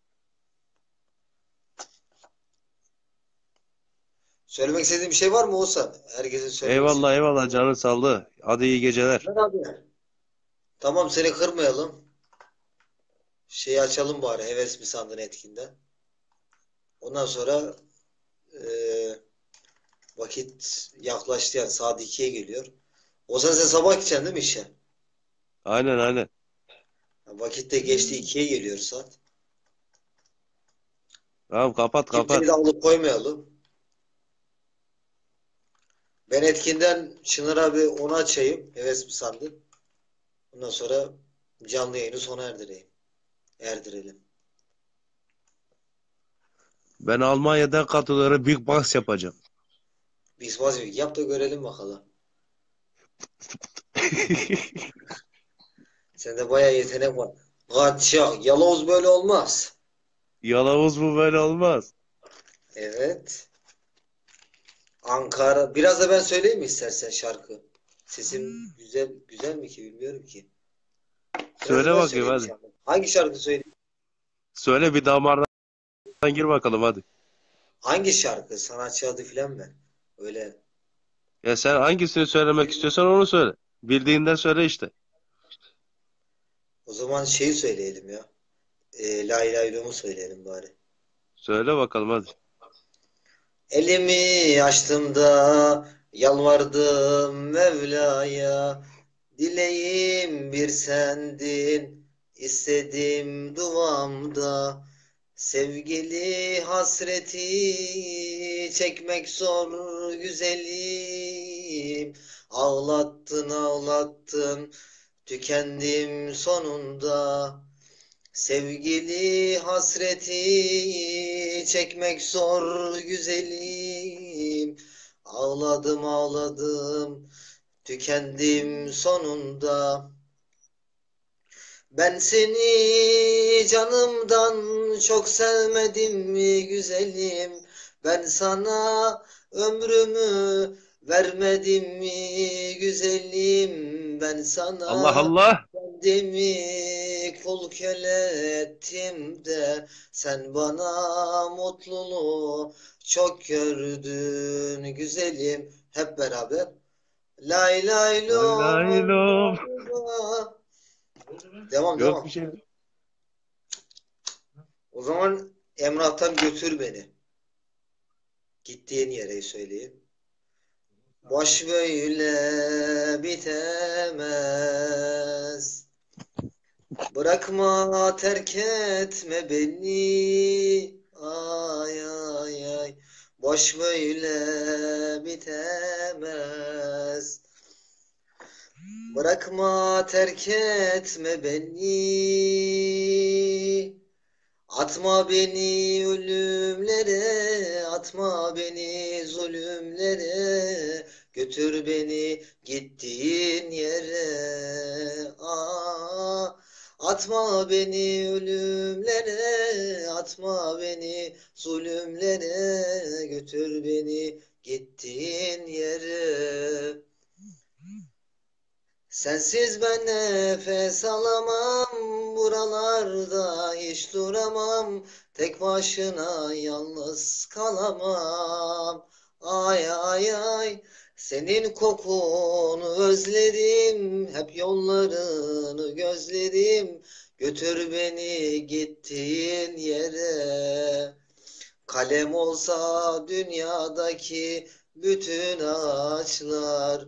Söylemek istediğin bir şey var mı Oğuzhan? Herkesin söylemek eyvallah istediği. eyvallah, canı sağlığı. Hadi iyi geceler. Ben abi. Tamam, seni kırmayalım. Şeyi açalım bari, heves mi sandın etkinden. Ondan sonra eee, vakit yaklaştı, yani saat ikiye geliyor. Ozan, sen sabah gideceksin değil mi işe? Aynen aynen. Vakit de geçti, ikiye geliyor saat. Tamam, kapat Kimseyi kapat. de alıp koymayalım. Ben etkinden Çınar abi onu açayım. Heves mi sandın? Ondan sonra canlı yayını sona erdireyim. Erdirelim. Ben Almanya'dan katılıyorum, Big Box yapacağım. Biz vazgeçtik. Yap da görelim bakalım. Sende bayağı yetenek var. Kaçak. Yalavoz böyle olmaz. Yalavuz bu, böyle olmaz. Evet. Ankara. Biraz da ben söyleyeyim mi istersen şarkı? Sesim güzel güzel mi ki, bilmiyorum ki. Biraz Söyle da ben bakayım söyleyeyim hadi. şarkı. Hangi şarkı söyleyeyim? Söyle, bir damardan gir bakalım hadi. Hangi şarkı? Sanatçı adı filan mı? Öyle. Ya sen hangisini söylemek istiyorsan onu söyle. Bildiğinden söyle işte. O zaman şeyi söyleyelim ya. E, Lay Lay Lom'u söyleyelim bari. Söyle bakalım hadi. Elimi açtım da yalvardım Mevla'ya. Dileğim bir sendin, İstedim duamda sevgili hasreti çekmek zor güzelim. Ağlattın ağlattın tükendim sonunda. Sevgili hasreti çekmek zor güzelim. Ağladım ağladım tükendim sonunda. Ben seni canımdan çok sevmedim mi güzelim? Ben sana ömrümü vermedim mi güzelim? Ben Allah sana Allah. kendimi kul köle ettim de sen bana mutluluğu çok gördün güzelim. Hep beraber. Lay lay lo. Lay lom. Devam Yok devam. bir şey. O zaman Emrah'tan götür beni. Gittiğin yere söyleyeyim. Boş böyle bitemez. Bırakma terk etme beni. Ay ay ay. Boş böyle bitemez. Bırakma terk etme beni. Atma beni ölümlere, atma beni zulümlere, götür beni gittiğin yere. Aa, atma beni ölümlere, atma beni zulümlere, götür beni gittiğin yere. Sensiz ben nefes alamam, buralarda hiç duramam, tek başına yalnız kalamam. Ay ay ay, senin kokunu özledim, hep yollarını gözledim, götür beni gittiğin yere. Kalem olsa dünyadaki bütün ağaçlar,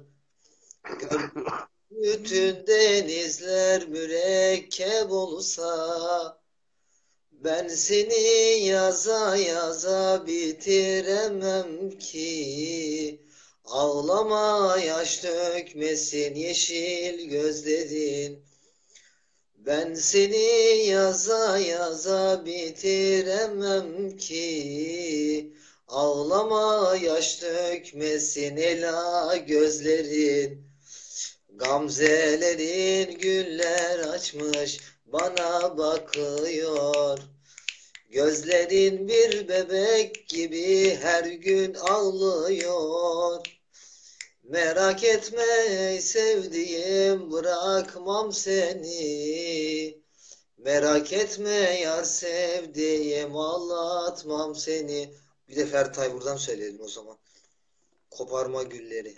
bütün denizler mürekkep olsa, ben seni yaza yaza bitiremem ki. Ağlama yaş dökmesin yeşil gözlerin. Ben seni yaza yaza bitiremem ki. Ağlama yaş dökmesin ela gözlerin. Gamzelerin güller açmış bana bakıyor. Gözlerin bir bebek gibi her gün ağlıyor. Merak etme ey sevdiğim, bırakmam seni. Merak etme yar sevdiğim, ağlatmam seni. Bir de Ferdi Tayfur'dan söyleyelim o zaman. Koparma gülleri.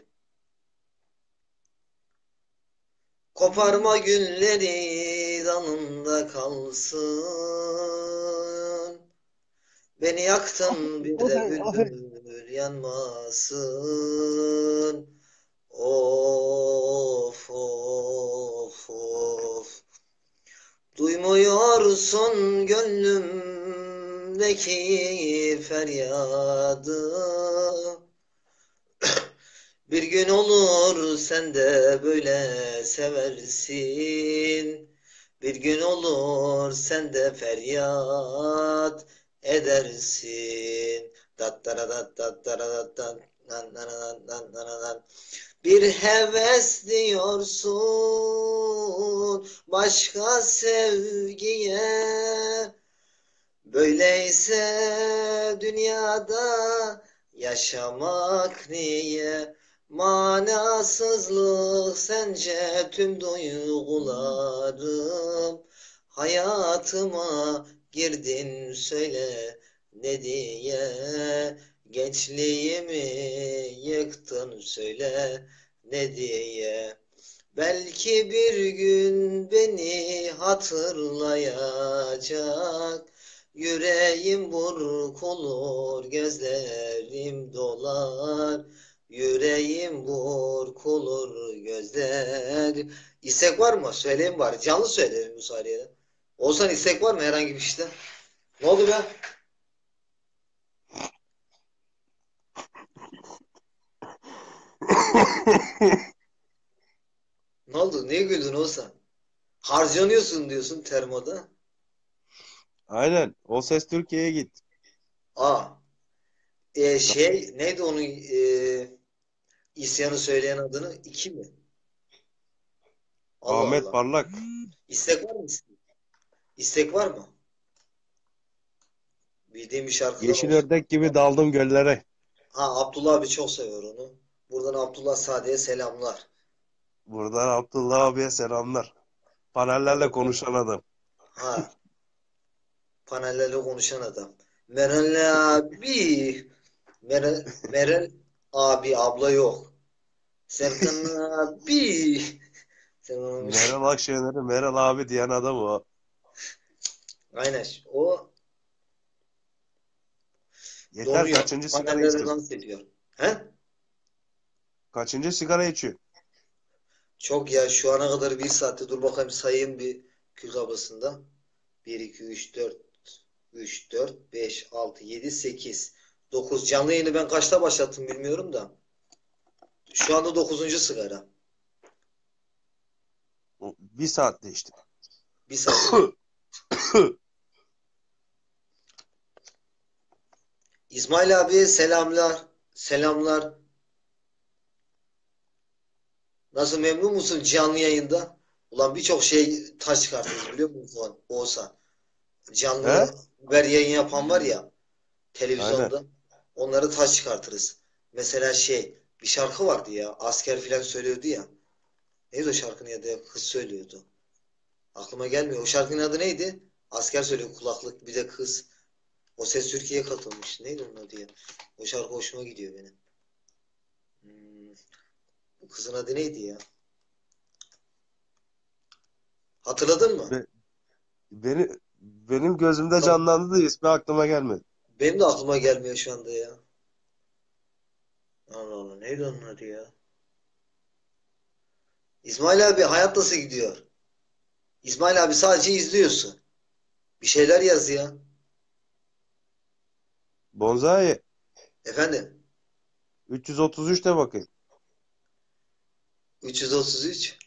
Koparma gülleri dalında kalsın. Beni yaktın bir de bülbül yanmasın. Of of of. Duymuyorsun gönlümdeki feryadı. Bir gün olur sen de böyle seversin. Bir gün olur sen de feryat edersin. Bir heves diyorsun başka sevgiye. Böyleyse dünyada yaşamak niye? Manasızlık sence tüm duygularım. Hayatıma girdin söyle ne diye? Gençliğimi yıktın söyle ne diye? Belki bir gün beni hatırlayacak. Yüreğim burkulur, gözlerim dolar. Yüreğim burkulur, gözler. İstek var mı? Söyleyeyim bari. Canlı söyleyelim bu saniyede. Oğuzhan istek var mı herhangi bir işte? Ne oldu be? Ne oldu? Niye güldün Oğuzhan? Harcanıyorsun diyorsun termoda. Aynen. O Ses Türkiye'ye git. Aa, e, şey neydi onun e, isyanı söyleyen adını? İki mi? Allah Ahmet Allah. Parlak. İstek var mı? İstek, İstek var mı? Bildiğim bir şarkıdan Yeşil olsun. ördek gibi daldım göllere. Ha, Abdullah abi çok sever onu. Buradan Abdullah Sade'ye selamlar. Buradan Abdullah abiye selamlar. Panellerle Tamam. konuşan adam. Ha, panellerle konuşan adam. Meral abi. Meral, Meral abi abla yok. Serkan abi. Sen onu... Meral Akşener'e Meral abi diyen adam o. Aynen. O Yeter, donuyor. kaçıncı sigara Panellerle içtin? dans ediyor. He? Kaçıncı sigara içiyorsun? Çok ya, şu ana kadar bir saatte, dur bakayım sayayım bir kül kabasında. bir, iki, üç, dört, üç, dört, beş, altı, yedi, sekiz, dokuz. Canlı yayını ben kaçta başlattım bilmiyorum da. Şu anda dokuzuncu sigara. O Bir saatte içtim. Bir saat. İsmail abiye selamlar. Selamlar. Nasıl, memnun musun canlı yayında? Ulan birçok şey taş çıkartırız biliyor musun Oğuzhan? He? Canlı haber yayın yapan var ya Aynen. televizyonda. Onları taş çıkartırız. Mesela şey, bir şarkı vardı ya. Asker filan söylüyordu ya. Neydi o şarkının adı? Kız söylüyordu. Aklıma gelmiyor. O şarkının adı neydi? Asker söylüyor, kulaklık, bir de kız. O Ses Türkiye'ye katılmış. Neydi onun adı ya? O şarkı hoşuma gidiyor benim. Hmm. Bu kızın adı neydi ya? Hatırladın mı? Be- beni, benim gözümde Tamam. canlandı da ismi aklıma gelmedi. Benim de aklıma gelmiyor şu anda ya. Allah Allah. Neydi onun adı ya? İsmail abi hayat nasıl gidiyor? İsmail abi sadece izliyorsun. Bir şeyler yaz ya. Bonzai Efendim? üç yüz otuz üç de bakayım. üç yüz otuz üç.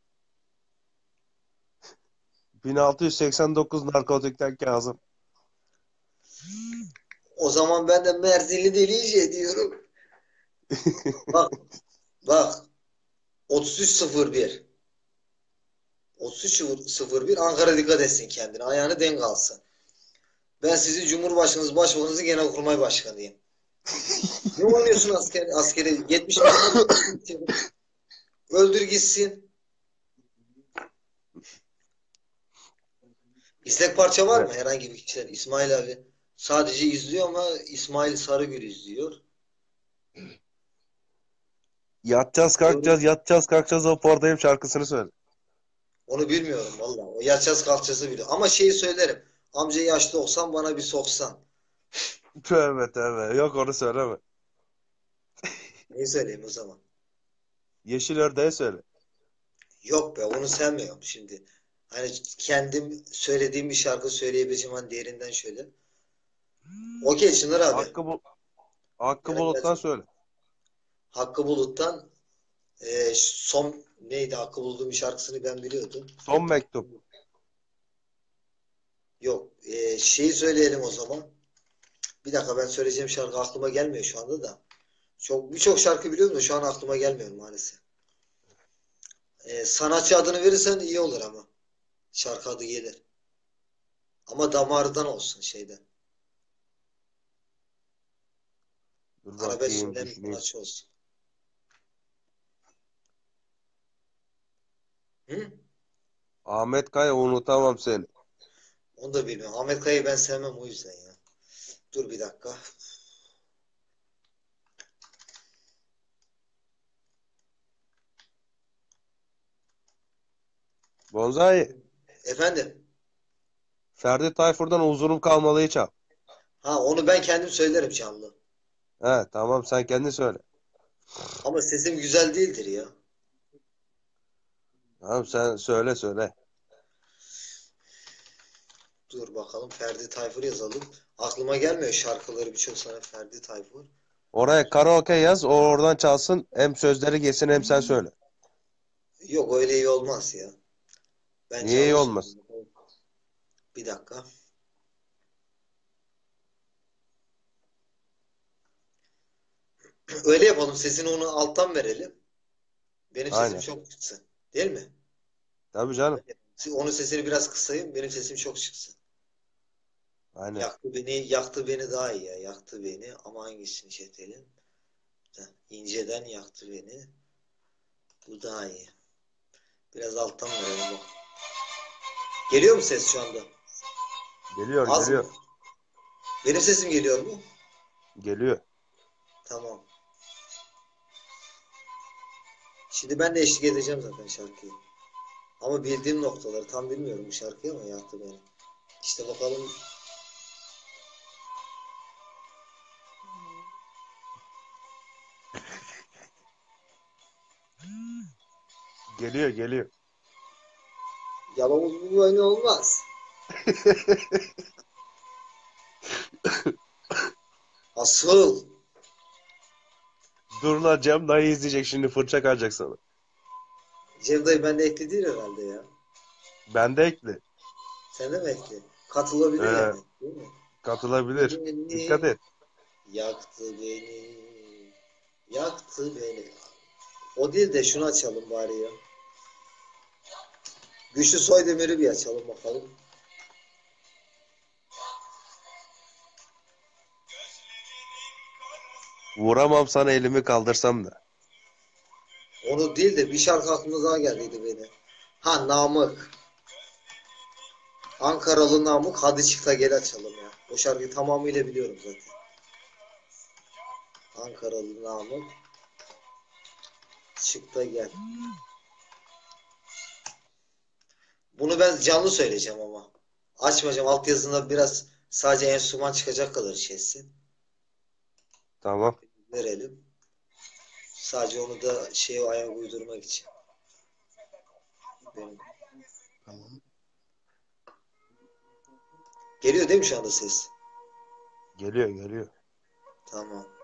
bin altı yüz seksen dokuz narkotikten Kazım. O zaman ben de Mersinli delice diyorum. Bak bak. otuz üç sıfır bir. otuz üç sıfır bir, Ankara dikkat etsin kendine. Ayağını denk alsın. Ben sizin Cumhurbaşkanınız, Başbakanınızın Genelkurmay Başkanıyım. Ne oynuyorsun asker, askeri? yetmiş milyon öldür gitsin. İstek parça var mı Evet. herhangi bir kişiden? İsmail abi sadece izliyor ama İsmail Sarıgül izliyor. Yatacağız kalkacağız, yatacağız kalkacağız, hop oradayım şarkısını söyle. Onu bilmiyorum vallahi. O yatacağız kalkacağızı biliyor. Ama şeyi söylerim. Amca yaşlı olsan bana bir soksan. Tövbe tövbe. Yok, onu söyleme. Neyi söyleyeyim o zaman? Yeşil ördeğe söyle. Yok be, onu sevmiyorum şimdi. Hani kendim söylediğim bir şarkı söyleyebileceğim hani derinden şöyle. Okey Çınar abi. Hakkı, bu Hakkı Yana Bulut'tan gelsin. söyle. Hakkı Bulut'tan e, son neydi? Hakkı Bulut'un bir şarkısını ben biliyordum. Son mektup. Yok. E, şeyi söyleyelim o zaman. Bir dakika, ben söyleyeceğim şarkı aklıma gelmiyor şu anda da. Çok birçok şarkı biliyorum da şu an aklıma gelmiyor maalesef. E, sanatçı adını verirsen iyi olur ama. Şarkı adı gelir. Ama damardan olsun şeyden. Dur Arabesk bakayım, söyleyen bir düşüneyim. sanatçı olsun. Hı? Ahmet Kaya, unutamam seni. Onu da bilmiyorum. Ahmet Kaya'yı ben sevmem o yüzden ya. Dur bir dakika. Bonzai, Efendim. Ferdi Tayfur'dan Huzurum Kalmalı'yı çal. Ha, onu ben kendim söylerim canlı. He tamam, sen kendi söyle. Ama sesim güzel değildir ya. Tamam, sen söyle söyle. Dur bakalım, Ferdi Tayfur yazalım. Aklıma gelmiyor şarkıları birçok sana, Ferdi Tayfur. Oraya karaoke yaz, o oradan çalsın. Hem sözleri geçsin hem sen söyle. Yok, öyle iyi olmaz ya. Ben Niye iyi canlı olmaz? söyleyeyim. Bir dakika. Öyle yapalım, sesini onu alttan verelim. Benim sesim Aynen. çok çıksın. Değil mi? Tabii canım. Onun sesini biraz kısayım, benim sesim çok çıksın. Aynen. Yaktı beni, yaktı beni daha iyi ya. Yaktı beni ama hangisini çekelim? Heh, İnceden yaktı beni. Bu daha iyi. Biraz alttan verelim bak. Geliyor mu ses şu anda? Geliyor, Az mı? geliyor. Benim sesim geliyor mu? Geliyor. Tamam. Şimdi ben de eşlik edeceğim zaten şarkıyı. Ama bildiğim noktaları tam bilmiyorum bu şarkıyı, ama yaktı beni. İşte bakalım. Geliyor, geliyor. Yalan bu oyunu olmaz. Asıl. Dur lan, Cem dayı izleyecek şimdi, fırça kalacak sana. Cem dayı bende ekli değil herhalde ya. Ben de ekle. Sen de mi ekli? Katılabilir Ee, yani. Değil mi? katılabilir. Dikkat Beni et. yaktı beni. Yaktı beni. O değil de şunu açalım bari ya. Güçlü Soydemir'i bir açalım bakalım. Vuramam sana elimi kaldırsam da. Onu değil de bir şarkı aklıma daha geldiydi beni. Ha, Namık. Ankaralı Namık, hadi çık da gel açalım ya. O şarkıyı tamamıyla biliyorum zaten. Ankaralı Namık. Çık da gel. Bunu ben canlı söyleyeceğim ama. Açmayacağım. Altyazında biraz sadece enstrüman çıkacak kadar şeysin. Tamam. Verelim. Sadece onu da şeye ayak uydurmak için. Benim. Tamam. Geliyor değil mi şu anda ses? Geliyor, geliyor. Tamam.